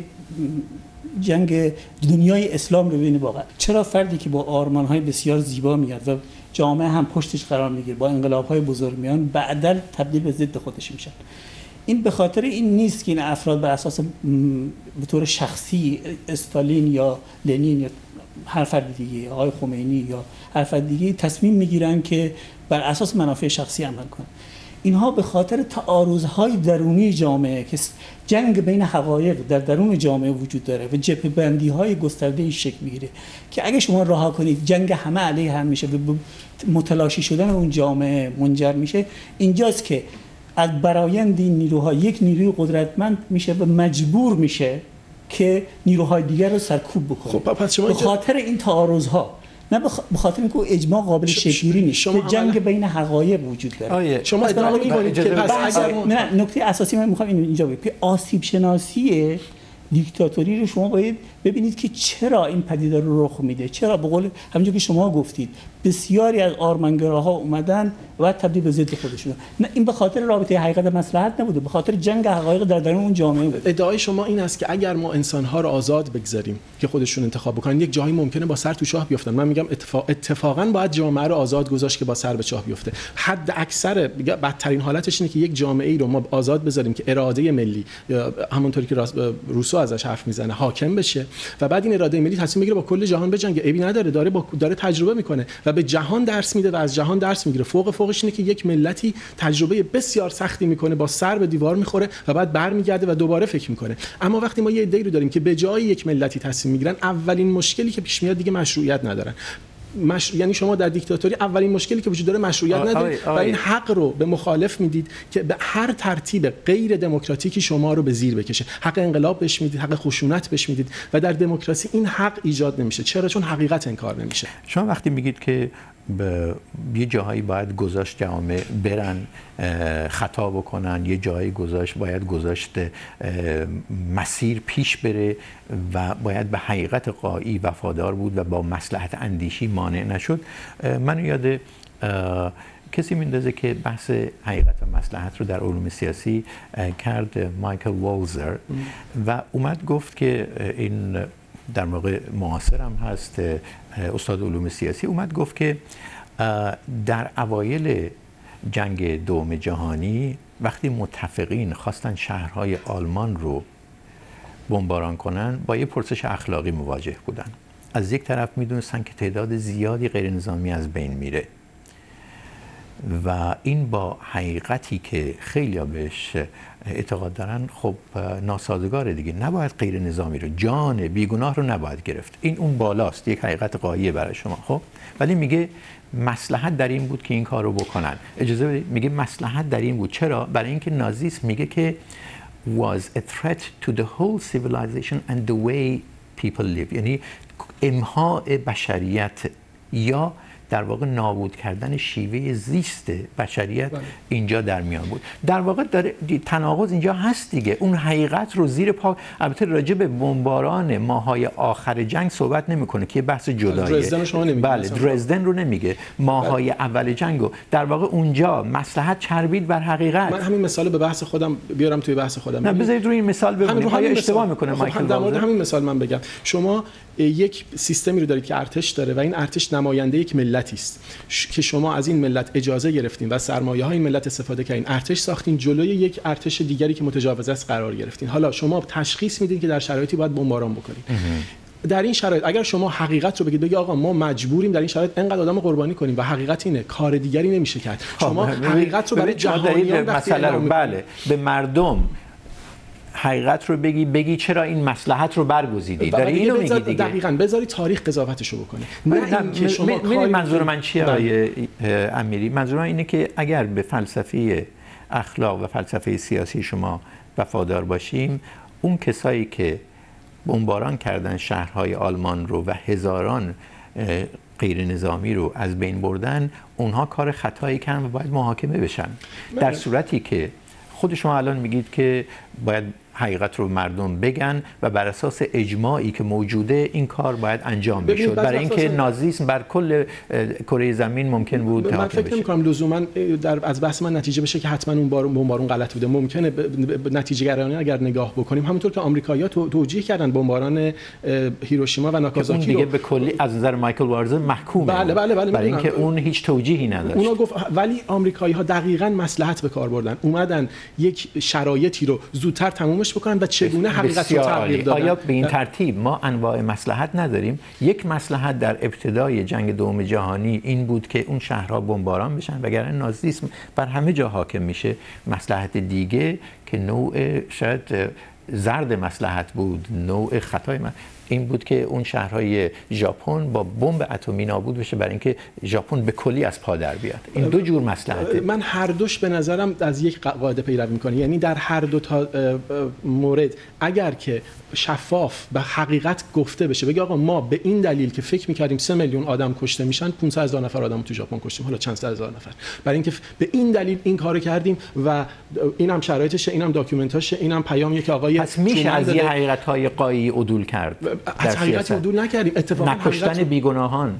S3: جنگ دنیای اسلام رو ببینید با غرب. چرا فردی که با آرمان‌های بسیار زیبا میاد و جامعه هم پشتش قرار میگیره، با انقلاب‌های بزرگ میان، بعداً تبدیل به ضد خودش میشن؟ این به خاطر این نیست که این افراد بر اساس به طور شخصی استالین یا لنین یا هر فرد دیگه، آقای خمینی یا هر فرد دیگه تصمیم میگیرن که بر اساس منافع شخصی عمل کنن. اینها به خاطر تعارض‌های درونی جامعه که جنگ بین حقایق در درون جامعه وجود داره و جبهه‌بندی‌های گسترده‌ای شکل میگیره که اگه شما رها کنید جنگ همه علیه هم میشه و متلاشی شدن اون جامعه منجر میشه. اینجاست که از برآیند این نیروها یک نیروی قدرتمند میشه و مجبور میشه که نیروهای دیگر رو سرکوب بکنه.
S2: خب پس شما
S3: به خاطر این تعارض‌ها، نه به خاطر اینکه اجماع قابل شکل‌گیری نیست، که جنگ بین حقایق وجود داره.
S2: شما ادعا می‌کنید که پس اگر
S3: نه، نکته اساسی من می‌خوام اینجا بگم که آسیب شناسی دیکتاتوری رو شما باید ببینید که چرا این پدیده رو رخ میده. چرا به قول همونجوری که شما گفتید بسیاری از آرمانگراها اومدن و تبدیل به ضد خودشون. نه، این به خاطر رابطه حقیقت مصلحت نبوده، به خاطر جنگ حقایق در درون اون جامعه بود.
S2: ادعای شما این است که اگر ما انسان‌ها رو آزاد بگذاریم که خودشون انتخاب بکنن، یک جایی ممکنه با سر تو چاه بیفتن. من میگم اتفاقاً باید جامعه رو آزاد گذاشت که با سر به چاه بیفته. حد اکثر بدترین حالتش اینه که یک جامعه‌ای رو ما آزاد بذاریم که اراده ملی، همونطوری که روسو ازش حرف میزنه، حاکم بشه و بعد این اراده ملی تصمیم بگیره با کل جهان بجنگه. عیبی نداره، داره تجربه میکنه و به جهان درس میده و از جهان درس میگیره. فوقش اینه که یک ملتی تجربه بسیار سختی میکنه، با سر به دیوار میخوره و بعد برمیگرده و دوباره فکر میکنه. اما وقتی ما یه ایده رو داریم که به جای یک ملتی تصمیم میگیرن، اولین مشکلی که پیش میاد دیگه مشروعیت ندارن. یعنی شما در دیکتاتوری اولین مشکلی که وجود داره مشروعیت ندارید و این حق رو به مخالف میدید که به هر ترتیب غیر دموکراتیکی شما رو به زیر بکشه. حق انقلاب بهش میدید، حق خشونت بهش میدید و در دموکراسی این حق ایجاد نمیشه. چرا؟ چون حقیقت انکار نمیشه.
S1: شما وقتی میگید که به یه جاهایی باید گذاشت جامعه برن خطا بکنن، یه جایی باید گذاشت مسیر پیش بره و باید به حقیقت قایی وفادار بود و با مصلحت اندیشی مانع نشد، منو یاد کسی میندازه که بحث حقیقت و مصلحت رو در علوم سیاسی کرد مایکل والزر و اومد گفت که این در موقع معاصر هم هست، استاد علوم سیاسی، اومد گفت که در اوایل جنگ دوم جهانی وقتی متفقین خواستن شهرهای آلمان رو بمباران کنن با یه پرسش اخلاقی مواجه بودن. از یک طرف میدونستن که تعداد زیادی غیر نظامی از بین میره و این با حقیقتی که خیلی بهش اعتقاد دارن خب ناسازگاره دیگه. نباید غیر نظامی رو، جان بیگناه رو نباید گرفت. این اون بالاست، یک حقیقت قاییه برای شما. خب ولی میگه مصلحت در این بود که این کار رو بکنن. اجازه بدید، میگه مصلحت در این بود. چرا؟ برای اینکه نازیسم میگه که was a threat to the whole civilization and the way people live، یعنی امحاء بشریت یا در واقع نابود کردن شیوه زیست بشریت اینجا در میان بود. در واقع داره تناقض اینجا هست دیگه. اون حقیقت رو زیر پا، البته راجع به بمباران ماهای آخر جنگ صحبت نمیکنه که بحث جداییه.
S2: درزدن شما نمیگه.
S1: بله درزدن رو نمیگه، ماهای اول جنگو. در واقع اونجا مصلحت چربید بر حقیقت.
S2: من همین مثال به بحث خودم بیارم توی بحث خودم.
S1: نه بذارید روی این مثال ببینیم آیا اشتباه میکنه مایکل
S2: در مورد
S1: والزر.
S2: همین مثال من بگم، شما یک سیستمی رو دارید که ارتش داره و این ارتش نماینده یک ملتی است که شما از این ملت اجازه گرفتین و سرمایه‌های این ملت استفاده کردین، ارتش ساختین، جلوی یک ارتش دیگری که متجاوز است قرار گرفتین. حالا شما تشخیص میدین که در شرایطی باید بمباران بکنید. در این شرایط اگر شما حقیقت رو بگید آقا ما مجبوریم در این شرایط انقدر آدم قربانی کنیم و حقیقت اینه، کار دیگری نمیشه کرد، شما حقیقت رو برای جهانیان
S1: مسئله رو بله به مردم حقیقت رو بگی چرا این مصلحت رو برگزیدی، در اینو میگی دیگه.
S2: دقیقاً بذاری تاریخ قضاوتش رو بکنه. نه اینکه شما
S1: منظور من چیه آقای امیری؟ منظور من اینه که اگر به فلسفه اخلاق و فلسفه سیاسی شما وفادار باشیم، اون کسایی که بمباران کردن شهرهای آلمان رو و هزاران غیر نظامی رو از بین بردن، اونها کار خطایی کردن و باید محاکمه بشن. در صورتی که خود شما الان میگید که باید حقیقت رو مردم بگن و بر اساس اجماعی که موجوده این کار باید انجام بشه، برای اینکه نازیسم بر کل کره زمین ممکن بود
S2: من فکر نمی‌کنم لزوما از بحث من نتیجه بشه که حتما اون بمباران غلط بوده. ممکنه نتیجه گرایانه اگر نگاه بکنیم، همونطور که آمریکایی‌ها توجیه کردن بمباران هیروشیما و ناکازاکی رو،
S1: دیگه به کلی از نظر مایکل والزر محکومه.
S2: بله
S1: برای اینکه اون هیچ توجیهی نداشت.
S2: اونا گفت ولی آمریکایی‌ها دقیقاً مصلحت به کار بردن، اومدن یک شرایطی رو زودتر تموم بکنن و چگونه حقیقت رو تغییر دادن.
S1: آیا به این ترتیب ما انواع مصلحت نداریم؟ یک مصلحت در ابتدای جنگ دوم جهانی این بود که اون شهرها بمباران بشن وگرنه نازیسم بر همه جا حاکم میشه. مصلحت دیگه که نوع شاید زرد مصلحت بود، نوع خطای این بود که اون شهرهای ژاپن با بمب اتمی نابود بشه برای اینکه ژاپن به کلی از پا در بیاد. این دو جور مصلحته.
S2: من هر دوش به نظرم از یک قاعده پیروی میکنه، یعنی در هر دو تا مورد اگر که شفاف به حقیقت گفته بشه، بگی آقا ما به این دلیل که فکر می‌کردیم 3 میلیون آدم کشته میشن، 500,000 نفر آدم تو ژاپن کشتیم، حالا چند صد هزار نفر، برای اینکه به این دلیل این کارو کردیم و اینم شرایطشه، اینم داکیومنتاشه، اینم پیامیه که آقای
S1: پس میشه از این حقیقت‌های قایی عدول کرد.
S2: از حقیقت عدول نکردیم. اتفاقا
S1: نکشتن بیگناهان،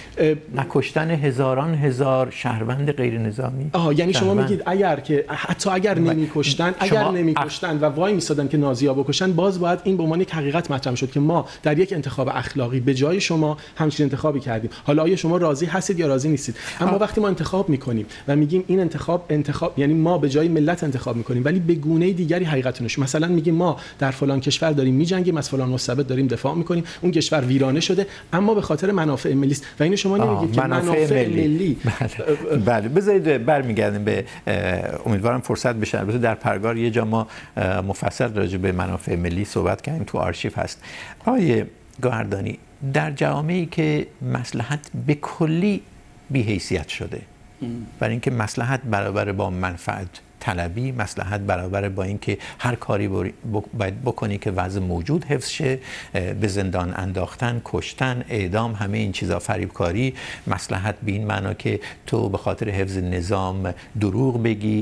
S1: نکشتن هزار شهروند غیر نظامی.
S2: یعنی شما میگید اگر که حتی اگر نمیکشتن و وای میسادن که نازی‌ها بکشن، باز باید این به عنوان یک حقیقت مطرح میشد که ما در یک انتخاب اخلاقی به جای شما همچین انتخابی کردیم. حالا آیا شما راضی هستید یا راضی نیستید؟ اما وقتی ما انتخاب میکنیم و میگیم این انتخاب یعنی ما به جای ملت انتخاب میکنیم ولی به گونه دیگری حقیقت نشون، مثلا میگیم ما در فلان کشور داریم میجنگیم، از فلان مستبد داریم دفاع میکنیم، اون کشور ویرانه شده اما به خاطر منافع ملی است و اینو شما نمیگید که منافع ملی.
S1: بله بذارید برمیگردیم به امیدوارم فرصت بشه، البته در پرگار یه جا ما مفصل راجع به منافع ملی صحبت کردیم، تو آرشیو هست. آقای گوهردانی، در جوامعی که مصلحت به کلی بی‌حیثیت شده، برای اینکه مصلحت برابر با منفعت طلبی، مصلحت برابر با اینکه هر کاری باید بکنی که وضع موجود حفظ شه، به زندان انداختن، کشتن، اعدام، همه این چیزا، فریبکاری، مصلحت به این معنا که تو به خاطر حفظ نظام دروغ بگی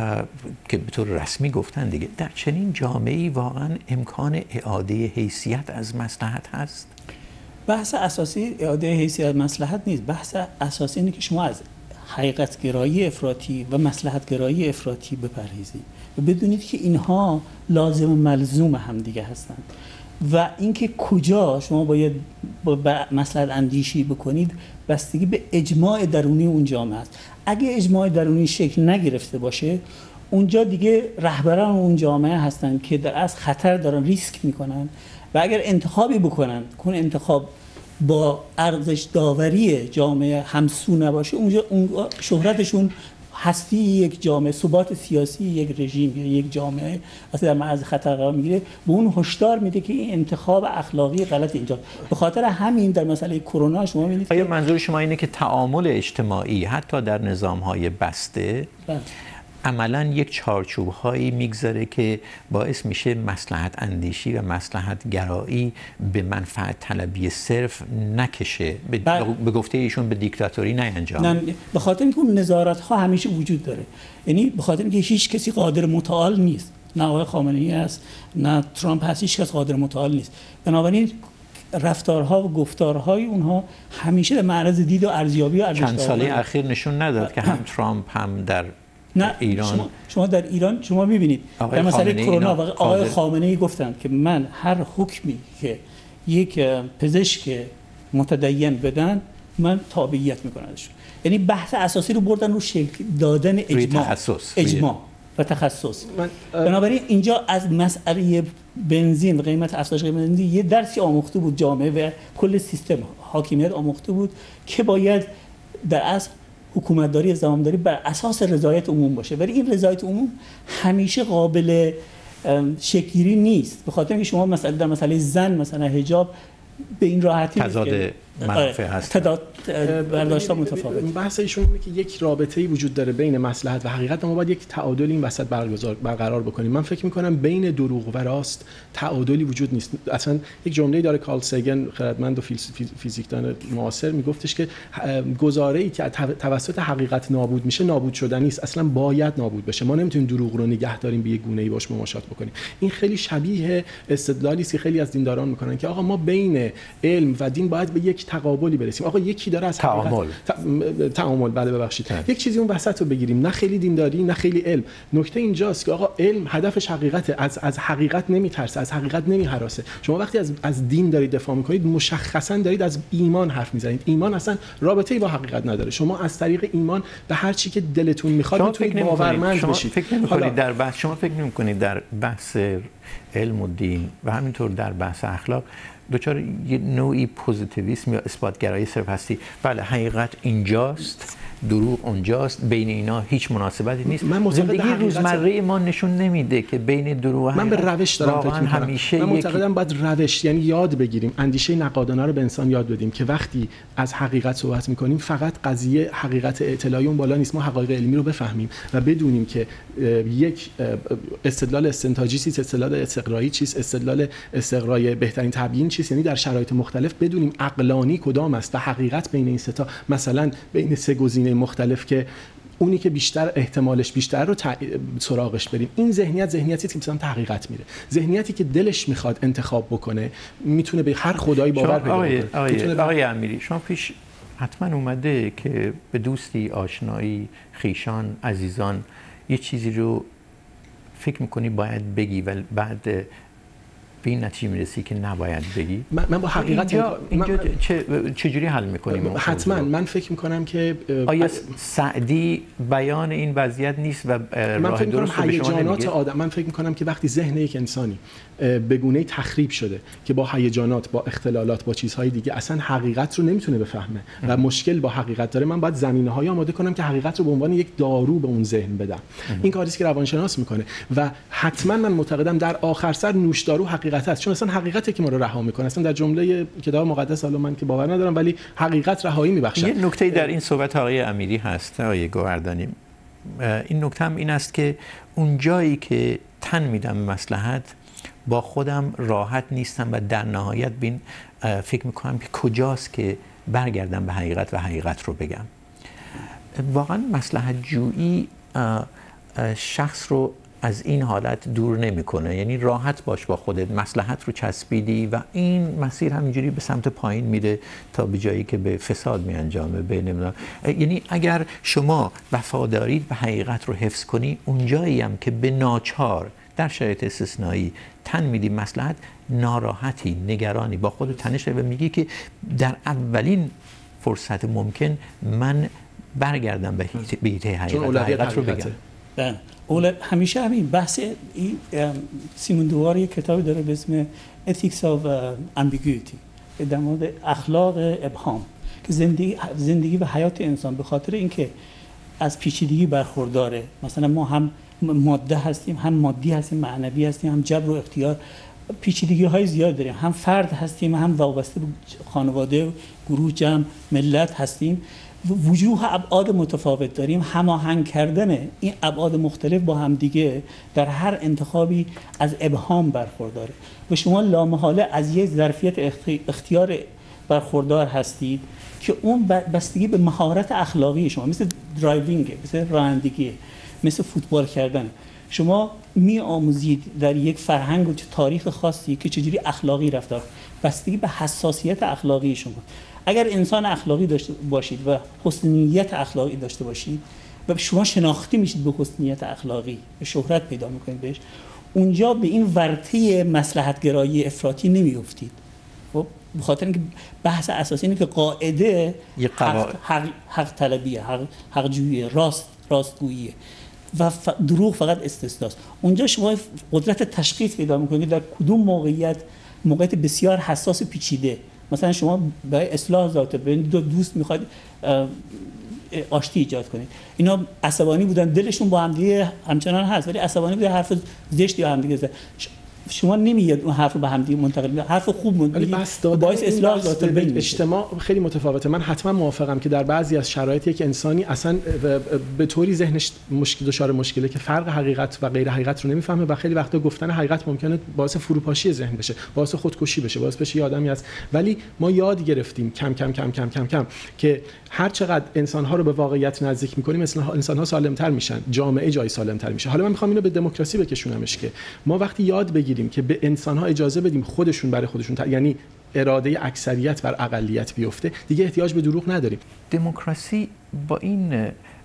S1: که به طور رسمی گفتن دیگه. در چنین جامعه‌ای واقعا امکان اعاده حیثیت از مصلحت هست؟
S3: بحث اساسی اعاده حیثیت مصلحت نیست. بحث اساسی اینه که شما از حقیقت گرایی افراطی و مصلحت گرایی افراطی بپرهیزید و بدونید که اینها لازم و ملزوم هم دیگه هستند و اینکه کجا شما باید با مصلحت اندیشی بکنید بستگی به اجماع درونی اون جامعه است. اگه اجماع درونی شکل نگرفته باشه، اونجا دیگه رهبران اون جامعه هستند که در اصل خطر دارن، ریسک میکنن و اگر انتخابی بکنن که انتخاب با ارزش داوری جامعه همسو نباشه، اونجا شهرتشون هستی یک جامعه، ثبات سیاسی یک رژیم یا یک جامعه اصلا در معرض خطر قرار میگیره. به اون هشدار میده که این انتخاب اخلاقی غلط اینجا. به خاطر همین در مسئله کرونا شما میبینید
S1: آیا منظور شما اینه که تعامل اجتماعی حتی در نظام‌های بسته عملاً یک چارچوب هایی میگذاره که باعث میشه مصلحت اندیشی و مصلحت گرایی به منفعت طلبی صرف نکشه، به گفته ایشون به دیکتاتوری نیانجامه.
S3: نه، به خاطر اینکه اون نظارت ها همیشه وجود داره. یعنی به خاطر اینکه هیچ کسی قادر متعال نیست، نه آقای خامنه‌ای است نه ترامپ هست، هیچ کس قادر متعال نیست. بنابراین رفتارها و گفتارهای اونها همیشه در معرض دید و ارزیابی و ارزش
S1: چند ساله اخیر نشون نداد که هم ترامپ هم در ایران
S3: شما در ایران شما می‌بینید در مسئله کرونا آقای خامنه‌ای گفتند که من هر حکمی که یک پزشک متدین بدن من تابعیت می‌کنمش. یعنی بحث اساسی رو بردن رو شکل دادن اجماع و تخصص. بنابراین اینجا از مسئله بنزین، قیمت افزایش قیمت بنزین یه درسی آموخته بود جامعه و کل سیستم حاکمیت آموخته بود که باید در اصل حکومتداری زمامداری بر اساس رضایت عموم باشه، ولی این رضایت عموم همیشه قابل شکل‌گیری نیست، به خاطر اینکه شما مثلا در مسئله زن مثلا حجاب به این راحتی
S1: تضاد منافع هست،
S3: برداشت‌ها متفاوت.
S2: بحث ایشون اینه که یک رابطه‌ای وجود داره بین مصلحت و حقیقت، ما باید یک تعادل این وسط برقرار بکنیم. من فکر می‌کنم بین دروغ و راست تعادلی وجود نیست. اصلا یک جمله‌ای داره کارل سیگن، خردمند و فیزیکدان معاصر، میگفتش که گزاره‌ای که توسط حقیقت نابود میشه نابود شدنی است، اصلا باید نابود بشه. ما نمیتونیم دروغ رو نگه داریم به یک گونه‌ای باش مماشات بکنیم. این خیلی شبیه استدلالی است که خیلی از دینداران میکنن که آقا ما بین علم و دین باید به یک تقابلی برسیم. آقا یکی داره از تعامل بله ببخشید یک چیزی اون وسط رو بگیریم، نه خیلی دینداری نه خیلی علم. نکته اینجاست که آقا علم هدفش حقیقته، از حقیقت نمیترسه، از حقیقت نمیهراسه. شما وقتی از دین دارید دفاع میکنید مشخصا دارید از ایمان حرف میزنید. ایمان اصلا رابطه‌ای با حقیقت نداره. شما از طریق ایمان به هر چی که دلتون میخواد میتونید باورمند بشید.
S1: شما فکر نمی‌کنید در بحث علم و دین و همینطور در بحث اخلاق دچار یه نوعی پوزیتیویسم یا اثباتگرایی صرف هستی؟ بله حقیقت اینجاست، دروغ اونجاست، بین اینا هیچ مناسبتی نیست. زندگی روزمره ما نشون نمیده که بین دروغ و حقیقت
S2: من به روش دارم فکر می‌کنم. من معتقدم باید روش، یعنی یاد بگیریم، اندیشه نقادانه رو به انسان یاد بدیم که وقتی از حقیقت صحبت می‌کنیم فقط قضیه حقیقت اطلاعی اون بالا نیست، ما حقایق علمی رو بفهمیم و بدونیم که یک استدلال استنتاجی چیست، استدلال استقرایی چیست، استدلال استقرای بهترین تبیین چیست. یعنی در شرایط مختلف بدونیم عقلانی کدام است و حقیقت بین این سه تا، مثلا بین سه گزینه مختلف که اونی که بیشتر احتمالش بیشتر رو سراغش بریم. این ذهنیتی است که مثلا حقیقت میره. ذهنیتی که دلش میخواد انتخاب بکنه میتونه به هر خدایی باور پیدا کنه.
S1: آقای امیری، شما پیش حتما اومده که به دوستی، آشنایی، خیشان، عزیزان یه چیزی رو فکر میکنی باید بگی و بعد به این نتیجه میرسی که نباید بگی؟
S2: من با حقیقت
S1: اینجا چجوری حل میکنیم؟
S2: حتما من فکر میکنم که
S1: آیا سعدی بیان این وضعیت نیست و راه درست رو به شما نمیگه؟
S2: من فکر میکنم که وقتی ذهن یک انسانی به گونه‌ای تخریب شده که با هیجانات، با اختلالات، با چیزهای دیگه اصلا حقیقت رو نمیتونه بفهمه و مشکل با حقیقت داره، من باید زمینه‌های آماده کنم که حقیقت رو به عنوان یک دارو به اون ذهن بدم. این کاری است که روانشناس میکنه و حتما من معتقدم در آخر سر نوشدارو حقیقت است، چون اصلا حقیقته که ما رو رها میکنه. اصلا در جمله کتاب مقدس حالا من که باور ندارم ولی حقیقت رهایی میبخشه.
S1: یه نکته در این صحبت آقای امیری هست آقای گوهردانی، این نکته هم این است که اون جایی که تن میدم مصلحت با خودم راحت نیستم و در نهایت بین فکر میکنم که کجاست که برگردم به حقیقت و حقیقت رو بگم. واقعا مصلحت جویی شخص رو از این حالت دور نمیکنه، یعنی راحت باش با خودت، مصلحت رو چسبیدی و این مسیر همینجوری به سمت پایین میره تا به جایی که به فساد میانجامه. به نمیدونم، یعنی اگر شما وفادارید به حقیقت رو حفظ کنی، اونجایی هم که به ناچار در شرایط استثنایی تن میدی مصلحت، ناراحتی، نگرانی، با خود تنش و میگی که در اولین فرصت ممکن من برگردم به ایده حقیقت رو بگم.
S3: همیشه همین بحث سیمون دوار یک کتابی داره به اسم Ethics of Ambiguity در مورد اخلاق ابهام که زندگی و حیات انسان به خاطر اینکه از پیچیدگی برخورداره. مثلا ما هم ماده هستیم، هم مادی هستیم، معنوی هستیم، هم جبر و اختیار، پیچیدگی های زیاد داریم، هم فرد هستیم هم وابسته به خانواده، گروه، جمع، ملت هستیم وجوه ابعاد متفاوت داریم، هماهنگ کردن این ابعاد مختلف با هم دیگه در هر انتخابی از ابهام برخورداره و شما لامحاله از یک ظرفیت اختیار برخوردار هستید که اون بستگی به مهارت اخلاقی شما، مثل درایوینگ، مثل رانندگی، مثل فوتبال کردن. شما می آموزید در یک فرهنگ و تاریخ خاصی که چجوری اخلاقی رفتار، بستگی به حساسیت اخلاقی شما. اگر انسان اخلاقی داشته باشید و حسن نیت اخلاقی داشته باشید و شما شناخته میشید به حسن نیت اخلاقی، به شهرت پیدا میکنید بهش، اونجا به این ورطه مصلحت گرایی افراطی نمیافتید. خب به خاطر اینکه بحث اساسی اینه که قاعده حق طلبیه، حق جوییه، راستگوییه و دروغ فقط استثناست. اونجا شما قدرت تشخیص پیدا میکنید در کدوم موقعیت بسیار حساس و پیچیده. مثلا شما برای اصلاح ذات بین دو دوست میخواید آشتی ایجاد کنید، اینا عصبانی بودن، دلشون با هم دیگه همچنان هست ولی عصبانی بودن، حرف زشتی با هم دیگه زدن، شما نمیاد اون حرف رو به هم دیگه منتقل کنید، حرف خوب
S2: ولی
S3: باعث اصلاح ذات بین
S2: اجتماع خیلی متفاوته. من حتما موافقم که در بعضی از شرایط یک انسانی اصلا به طوری ذهنش دچار مشکله که فرق حقیقت و غیر حقیقت رو نمیفهمه و خیلی وقتا گفتن حقیقت ممکنه باعث فروپاشی ذهن بشه، باعث خودکشی بشه، باعث بشه یه آدمی از. ولی ما یاد گرفتیم کم کم کم کم کم کم که هر چقدر انسان‌ها رو به واقعیت نزدیک می‌کنیم انسان‌ها سالم‌تر میشن، جامعه جای سالم‌تر میشه. حالا من می‌خوام اینو به دموکراسی بکشونمش که ما وقتی یاد بگیریم که به انسان‌ها اجازه بدیم خودشون برای خودشون یعنی اراده اکثریت بر اقلیت بیفته، دیگه احتیاج به دروغ نداریم.
S1: دموکراسی با این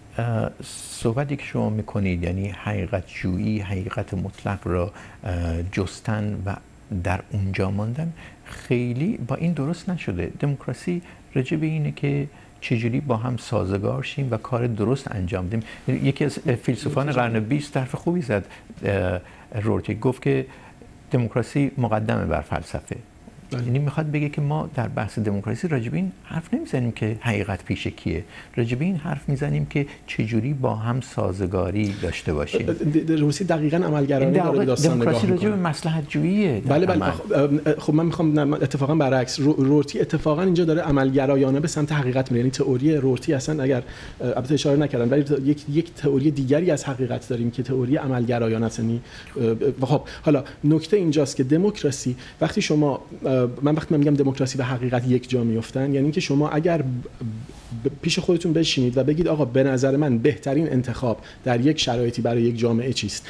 S1: صحبتی که شما می‌کنید، یعنی حقیقت جویی، حقیقت مطلق را جستن و در اونجا ماندن، خیلی با این درست نشده. دموکراسی راجع به اینه که چجوری با هم سازگار شیم و کار درست انجام بدیم. یکی از فیلسوفان قرن 20 حرف خوبی زد، رورتی، گفت که دموکراسی مقدمه بر فلسفه. یعنی میخواد بگه که ما در بحث دموکراسی راجع به این حرف نمیزنیم که حقیقت پیش کیه، راجع به این حرف میزنیم که چجوری با هم سازگاری داشته باشیم.
S2: روسی دقیقاً عملگرایانه داره به داستان نگاه میکنه.
S1: دموکراسی راجع به مصلحت جوییه.
S2: بله. خب من میخوام اتفاقا برعکس، رورتی اتفاقا اینجا داره عملگرایانه به سمت حقیقت میره. یعنی تئوری رورتی اصلا اگر البته اشاره نکردن ولی یک تئوری دیگری از حقیقت داریم که تئوری عملگرایانه است. خب حالا نکته اینجاست که دموکراسی وقتی شما من وقتی میگم دموکراسی و حقیقت یک جا میافتن، یعنی که شما اگر پیش خودتون بشینید و بگید آقا به نظر من بهترین انتخاب در یک شرایطی برای یک جامعه چیست،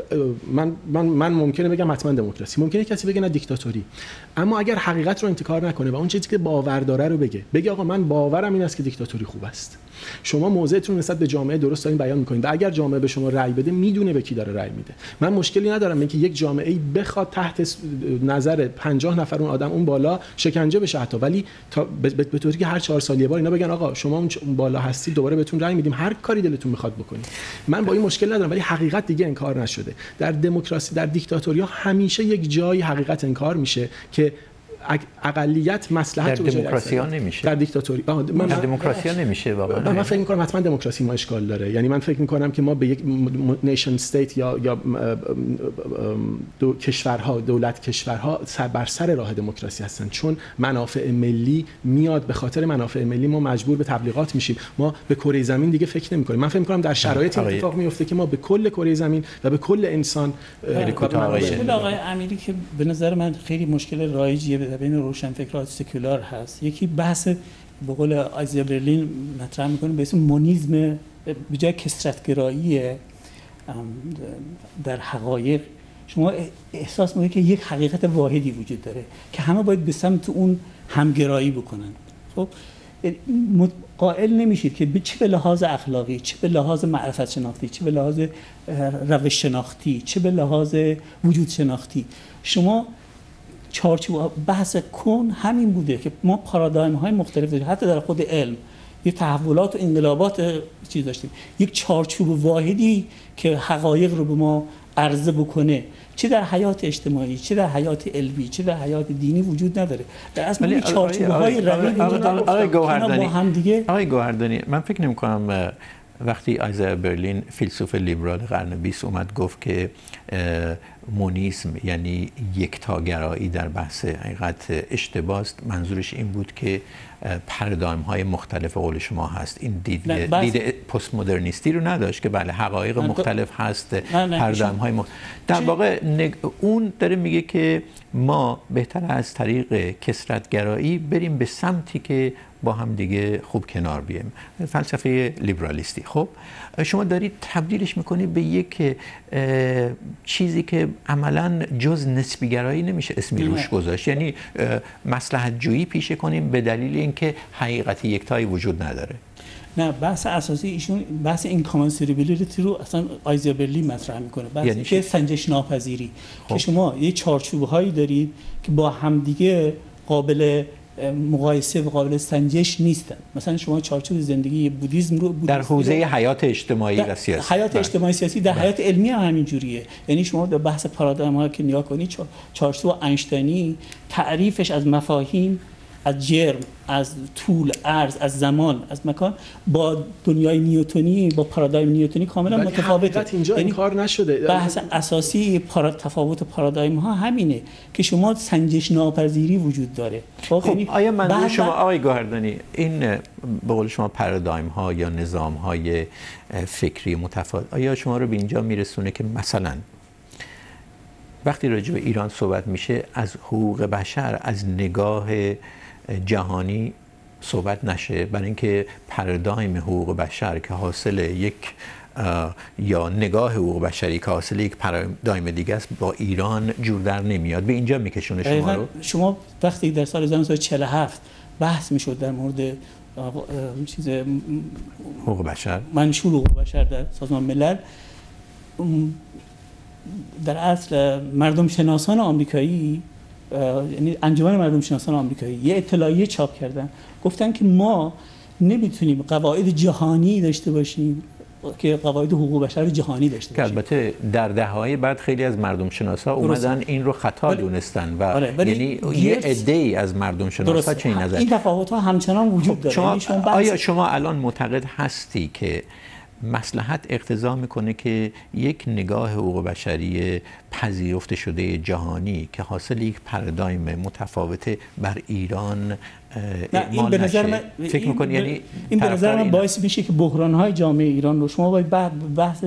S2: من ممکنه بگم حتما دموکراسی، ممکنه کسی بگه نه دیکتاتوری. اما اگر حقیقت رو انکار نکنه و اون چیزی که باور داره رو بگه آقا من باورم این است که دیکتاتوری خوب است، شما موضعتون نسبت به جامعه درست دارین بیان میکنید و اگر جامعه به شما رأی بده میدونه به کی داره رأی میده. من مشکلی ندارم اینکه یک جامعه‌ای بخواد تحت نظر 50 نفر اون آدم اون بالا شکنجه بشه حتی، ولی به طوری که هر 4 سال یه بار اینا بگن آقا شما اون بالا هستی دوباره بهتون رأی میدیم، هر کاری دلتون میخواد بکنید. من با این مشکل ندارم، ولی حقیقت دیگه انکار نشده. در دموکراسی، در دیکتاتوریا همیشه یک جایی حقیقت انکار میشه که اقلیت مصلحت
S1: در دموکراسی ها نمیشه.
S2: در دیکتاتوری
S1: در دموکراسی ها نمیشه واقعا.
S2: من فکر می‌کنم حتما دموکراسی ما اشکال داره. یعنی من فکر می‌کنم که ما به یک نیشن استیت یا کشورها، دولت کشورها بر سر راه دموکراسی هستن، چون منافع ملی میاد، به خاطر منافع ملی ما مجبور به تبلیغات میشیم. ما به کره زمین دیگه فکر نمی‌کنیم. من فکر می‌کنم در شرایطی اتفاق میفته که ما به کل کره زمین و به کل انسان
S3: مشکل آقای امیری که به نظر من خیلی مشکل رایجیه بین روشنفکران سکولار هست. یکی بحث به قول آیزیا برلین مطرح میکنه به اسم مونیسم به جای کثرت‌گرایی در حقایق. شما احساس میکنید که یک حقیقت واحدی وجود داره که همه باید به سمت اون همگرایی بکنن. خب قائل نمیشید که چه به لحاظ اخلاقی، چه به لحاظ معرفت شناختی، چه به لحاظ روش شناختی، چه به لحاظ وجود شناختی شما چارچوب بحث کن همین بوده که ما پارادایم های مختلف داریم. حتی در خود علم یه تحولات و انقلابات چیز داشتیم، یک چارچوب واحدی که حقایق رو به ما عرضه بکنه، چه در حیات اجتماعی، چه در حیات علمی، چه در حیات دینی وجود نداره. در اصل این چارچوب های روی
S1: آقای گوهردانی من فکر نمی کنم وقتی آیزایا برلین فیلسوف لیبرال قرن 20 اومد گفت که مونیسم یعنی یکتاگرایی در بحث حقیقت اشتباه است، منظورش این بود که پارادایم‌های مختلف قول شما هست. این دید پست مدرنیستی رو نداشت که بله حقایق مختلف هست، پارادایم‌های در واقع اون داره میگه که ما بهتر از طریق کثرت‌گرایی بریم به سمتی که با هم دیگه خوب کنار بیایم، فلسفه لیبرالیستی. خب شما دارید تبدیلش میکنید به یک چیزی که عملاً جز نسبی گرایی نمیشه اسمی روش گذاشت، یعنی مصلحت جویی پیشه کنیم به دلیل اینکه حقیقت یکتایی وجود نداره.
S3: نه، بحث اساسی ایشون بحث اینکامنسوریبیلیتی رو اصلا آیزایا برلین مطرح میکنه، بحث یعنی که سنجش ناپذیری که شما یه چارچوب‌هایی دارید که با همدیگه قابل مقایسه و قابل سنجش نیستن. مثلا شما چارچوب زندگی بودیسم رو
S1: در حوزه حیات اجتماعی و سیاسی،
S3: حیات اجتماعی سیاسی، در حیات علمی هم همین جوریه. یعنی شما در بحث پارادایم ها که نگاه کنید، چارچوب اینشتینی تعریفش از مفاهیم، از جرم، از طول، عرض، از زمان، از مکان با دنیای نیوتنی، با پارادایم نیوتنی کاملا متفاوته.
S2: اینجا انکار نشده.
S3: بحث اساسی تفاوت پارادایم ها همینه که شما سنجش ناپذیری وجود داره.
S1: خب آیا منظور شما آقای گوهردانی این به قول شما پارادایم ها یا نظام های فکری متفاوت، آیا شما رو به اینجا میرسونه که مثلا وقتی راجع به ایران صحبت میشه از حقوق بشر از نگاه جهانی صحبت نشه، برای اینکه پارادایم حقوق بشر که حاصل یک یا نگاه حقوق بشری که حاصل یک پارادایم دیگه است با ایران جور در نمیاد؟ به اینجا میکشونه شما رو؟
S3: شما وقتی در سال 1947 بحث میشد در مورد چیز
S1: حقوق بشر،
S3: منشور حقوق بشر در سازمان ملل، در اصل مردم شناسان آمریکایی، یعنی انجمن مردم شناسان آمریکایی یه اطلاعیه چاپ کردن، گفتن که ما نمیتونیم قواعد جهانی داشته باشیم که قواعد حقوق بشر جهانی داشته باشیم.
S1: البته در دهه‌های بعد خیلی از مردم شناسا اومدن این رو خطا دونستن و یعنی یه عده‌ای از مردم شناسا چه نظر
S3: این تفاوت‌ها همچنان وجود داره.
S1: آیا شما الان معتقد هستی که مصلحت اقتضا میکنه که یک نگاه حقوق بشری پذیرفته شده جهانی که حاصل یک پارادایم متفاوته بر ایران
S3: این به نظر من
S1: فکر میکنی؟ یعنی
S3: این به نظر من باعث میشه که بحران‌های جامعه ایران رو شما باید بحث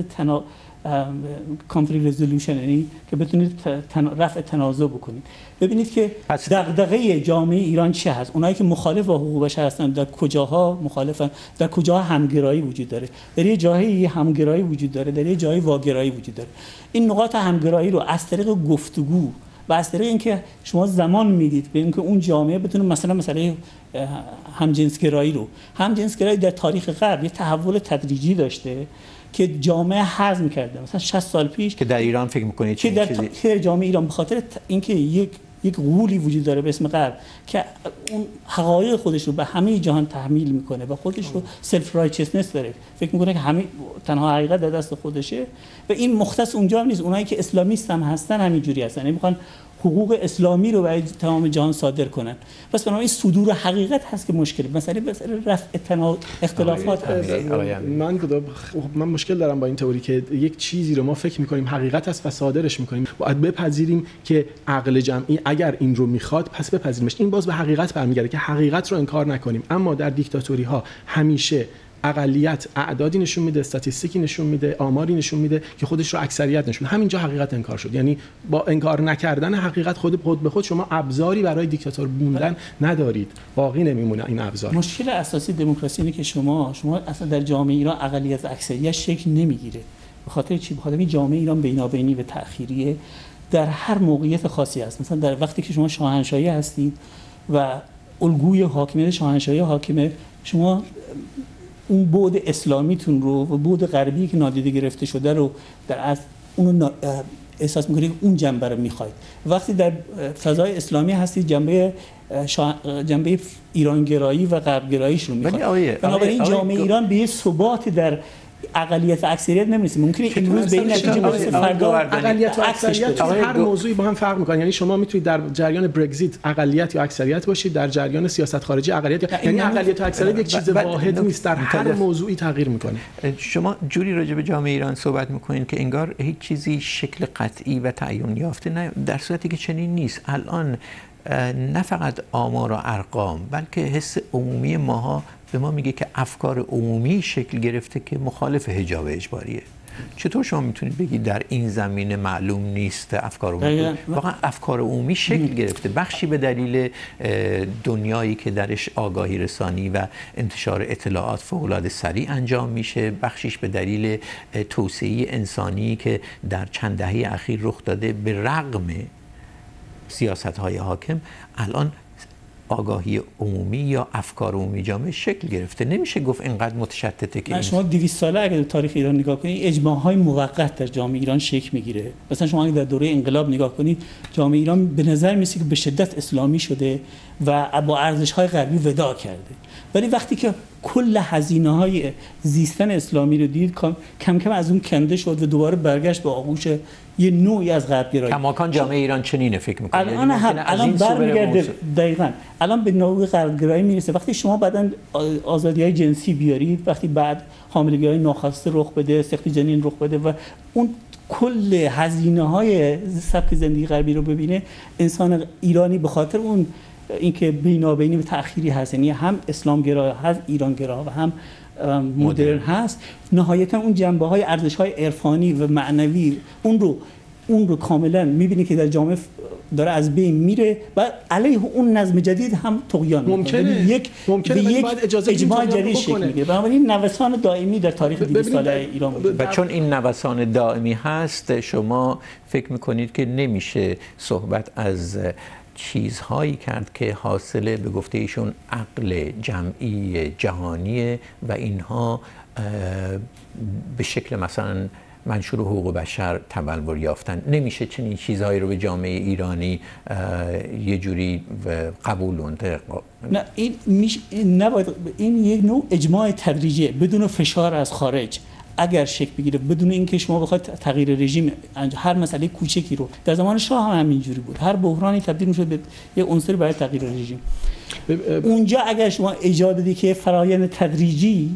S3: کانفلیکت رزولوشن، یعنی که بتونید رفع تنازع بکنید، ببینید که دغدغه جامعه ایران چه هست، اونایی که مخالف با حقوق بشر هستن در کجاها مخالفن، در کجاها همگرایی وجود داره، در یه جایی همگرایی وجود داره، در یه جایی واگرایی وجود داره. این نقاط همگرایی رو از طریق گفتگو و از طریق اینکه شما زمان میدید به اینکه اون جامعه بتونه مثلا همجنسگرایی رو، همجنسگرایی در تاریخ غرب یه تحول تدریجی داشته که جامعه هضم کرده. مثلا 60 سال پیش
S1: که در ایران فکر می‌کنید
S3: که در جامعه ایران به خاطر اینکه یک غولی وجود داره به اسم غرب که اون حقایق خودش رو به همه جهان تحمیل میکنه و خودش رو سلف رایچسنس داره، فکر میکنه که همه تنها حقیقت در دست خودشه و این مختص اونجا هم نیست. اونایی که اسلامیست هم هستن همینجوری هستن، یعنی میخوان حقوق اسلامی رو برای تمام جهان صادر کنن. پس بنابراین صدور حقیقت هست که مشکل، مسئله رفع اختلافات هست.
S2: من مشکل دارم با این تئوری که یک چیزی رو ما فکر می‌کنیم حقیقت است و صادرش می‌کنیم. باید بپذیریم که عقل جمعی اگر این رو می‌خواد پس بپذیریمش. این باز به حقیقت برمیگرده که حقیقت رو انکار نکنیم. اما در دیکتاتوری‌ها همیشه اقلیت اعدادی نشون میده، استاتستیکی نشون میده، آماری نشون میده که خودش رو اکثریت نشون. همینجا حقیقت انکار شد. یعنی با انکار نکردن حقیقت خود به خود شما ابزاری برای دیکتاتور موندن ندارید، باقی نمیمونه این ابزار.
S3: مشکل اساسی دموکراسی اینه که شما اصلا در جامعه ایران اقلیت اکثریت شکل نمیگیره. به خاطر چی؟ به خاطر این جامعه ایران بینابینی و تأخیریه، در هر موقعیت خاصی هست. مثلا در وقتی که شما شاهنشاهی هستید و الگوی حاکمیت شاهنشاهی حاکمه، شما اون بعد اسلامیتون رو و بعد غربی که نادیده گرفته شده رو در اصل اون احساس می‌کنید که اون جنبه رو می‌خواید. وقتی در فضای اسلامی هستید جنبه ایرانگرایی و غربگراییش رو می‌خواید. بنابراین جامعه ایران به یه ثبات در اقلیت و اکثریت نمی‌رسیم. ممکنه امروز به این نتیجه برسه فردا
S2: اقلیت و اکثریت هر موضوعی با هم فرق می‌کنن. یعنی شما میتونید در جریان برگزیت اقلیت یا اکثریت باشید، در جریان سیاست خارجی اقلیت، یعنی اقلیت و اکثریت یک چیز واحد نیست، در هر موضوعی تغییر می‌کنه.
S1: شما جوری راجع به جامعه ایران صحبت می‌کنید که انگار هیچ چیزی شکل قطعی و تعیین یافته نه، در صورتی که چنین نیست. الان نه فقط آمار و ارقام بلکه حس عمومی ماها به ما میگه که افکار عمومی شکل گرفته که مخالف حجاب اجباریه. چطور شما میتونید بگید در این زمینه معلوم نیست افکار عمومی؟ واقعا افکار عمومی شکل گرفته، بخشی به دلیل دنیایی که درش آگاهی رسانی و انتشار اطلاعات فوق‌العاده سریع انجام میشه، بخشیش به دلیل توسعه انسانی که در چند دهه اخیر رخ داده به رغم سیاست‌های حاکم. الان آگاهی عمومی یا افکار عمومی جامعه شکل گرفته. نمیشه گفت اینقدر متشتته که
S3: شما 200 ساله اگه در تاریخ ایران نگاه کنید اجماع‌های موقت در جامعه ایران شکل میگیره. مثلا شما اگه در دوره انقلاب نگاه کنید جامعه ایران به نظر میاد که به شدت اسلامی شده و با ارزش‌های غربی وداع کرده. ولی وقتی که کل هزینه‌های زیستن اسلامی رو دید کم کم از اون کنده شد و دوباره برگشت به آغوش یه نوعی از غربگرایی.
S1: کماکان جامعه ایران چنینه فکر می‌کنه.
S3: الان برمیگرده دقیقاً الان به نوع غربگرایی میرسه. وقتی شما بعداً آزادی‌های جنسی بیارید، وقتی بعد حاملگی‌های ناخواسته رخ بده، سقط جنین رخ بده و اون کل هزینه‌های سبک زندگی غربی رو ببینه، انسان ایرانی به خاطر اون اینکه بینابینی و تأخیری هست، یعنی هم اسلامگرا هست، ایرانگرا و هم مدرن هست، نهایتا اون جنبه‌های ارزش‌های عرفانی و معنوی اون رو کاملا می‌بینی که در جامعه داره از بین میره و علیه اون نظم جدید هم طغیان
S2: ممکنه یک
S3: اجماع جدید شکل میگیره. بنابراین نوسان دائمی در تاریخ 200 ساله ایران وجود
S1: داره. و چون این نوسان دائمی هست، شما فکر می‌کنید که نمیشه صحبت از چیزهایی کرد که حاصل به گفته ایشون عقل جمعی جهانیه و اینها به شکل مثلا منشور حقوق بشر تبلور یافتن. نمیشه چنین چیزهایی رو به جامعه ایرانی یه جوری قبولون.
S3: نه این نباید. این یک نوع اجماع تدریجی بدون فشار از خارج اگر شکل بگیره، بدون اینکه شما بخواید تغییر رژیم، هر مسئله کوچکی رو در زمان شاه هم همینجوری بود، هر بحرانی تبدیل می‌شد به یک عنصر برای تغییر رژیم. اونجا اگر شما اجازه بدید که فرآیند تدریجی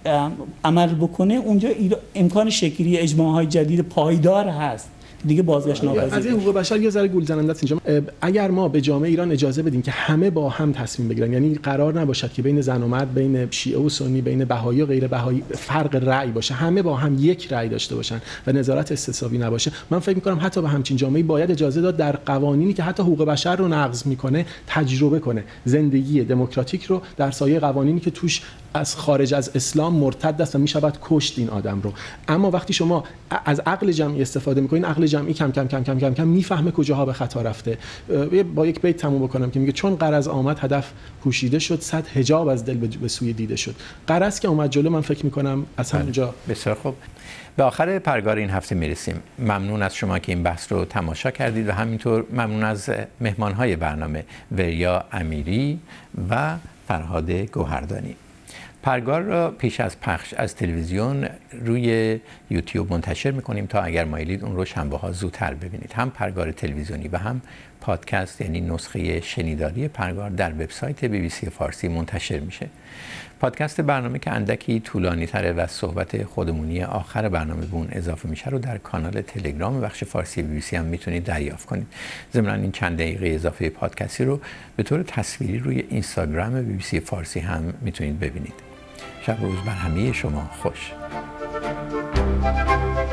S3: عمل بکنه، اونجا امکان شکلی اجماع‌های جدید پایدار هست دیگه، بازگشت ناپذیر.
S2: از این حقوق بشر یه ذره گول زننده است اینجا. اگر ما به جامعه ایران اجازه بدیم که همه با هم تصمیم بگیرن، یعنی قرار نباشد که بین زن و مرد، بین شیعه و سنی، بین بهایی و غیر بهایی فرق رأی باشه، همه با هم یک رأی داشته باشن و نظارت استصوابی نباشه، من فکر می‌کنم حتی به همچین جامعه‌ای باید اجازه داد در قوانینی که حتی حقوق بشر رو نقض می‌کنه تجربه کنه زندگی دموکراتیک رو در سایه قوانینی که توش از خارج از اسلام مرتد است و میشود کشت این آدم رو. اما وقتی شما از عقل جمعی استفاده میکنین، عقل جمعی کم کم کم کم کم کم میفهمه کجاها به خطا رفته. با یک بیت تموم بکنم که میگه چون غرض آمد هدف پوشیده شد، صد حجاب از دل به سوی دیده شد. غرض که اومد جلو، من فکر میکنم از همونجا.
S1: بسیار خوب. به آخر پرگار این هفته میرسیم. ممنون از شما که این بحث رو تماشا کردید و همینطور ممنون از مهمانهای برنامه وریا امیری و فرهاد گوهردانی. پرگار را پیش از پخش از تلویزیون روی یوتیوب منتشر میکنیم تا اگر مایلید اون رو شنبه‌ها زودتر ببینید. هم پرگار تلویزیونی و هم پادکست، یعنی نسخه شنیداری پرگار در وبسایت BBC فارسی منتشر میشه. پادکست برنامه که اندکی طولانی تره و صحبت خودمونی آخر برنامه به اون اضافه میشه رو در کانال تلگرام بخش فارسی BBC هم میتونید دریافت کنید. ضمن این چند دقیقه اضافه پادکستی رو به طور تصویری روی اینستاگرام BBC فارسی هم میتونید ببینید. شب و روز بر همه شما خوش.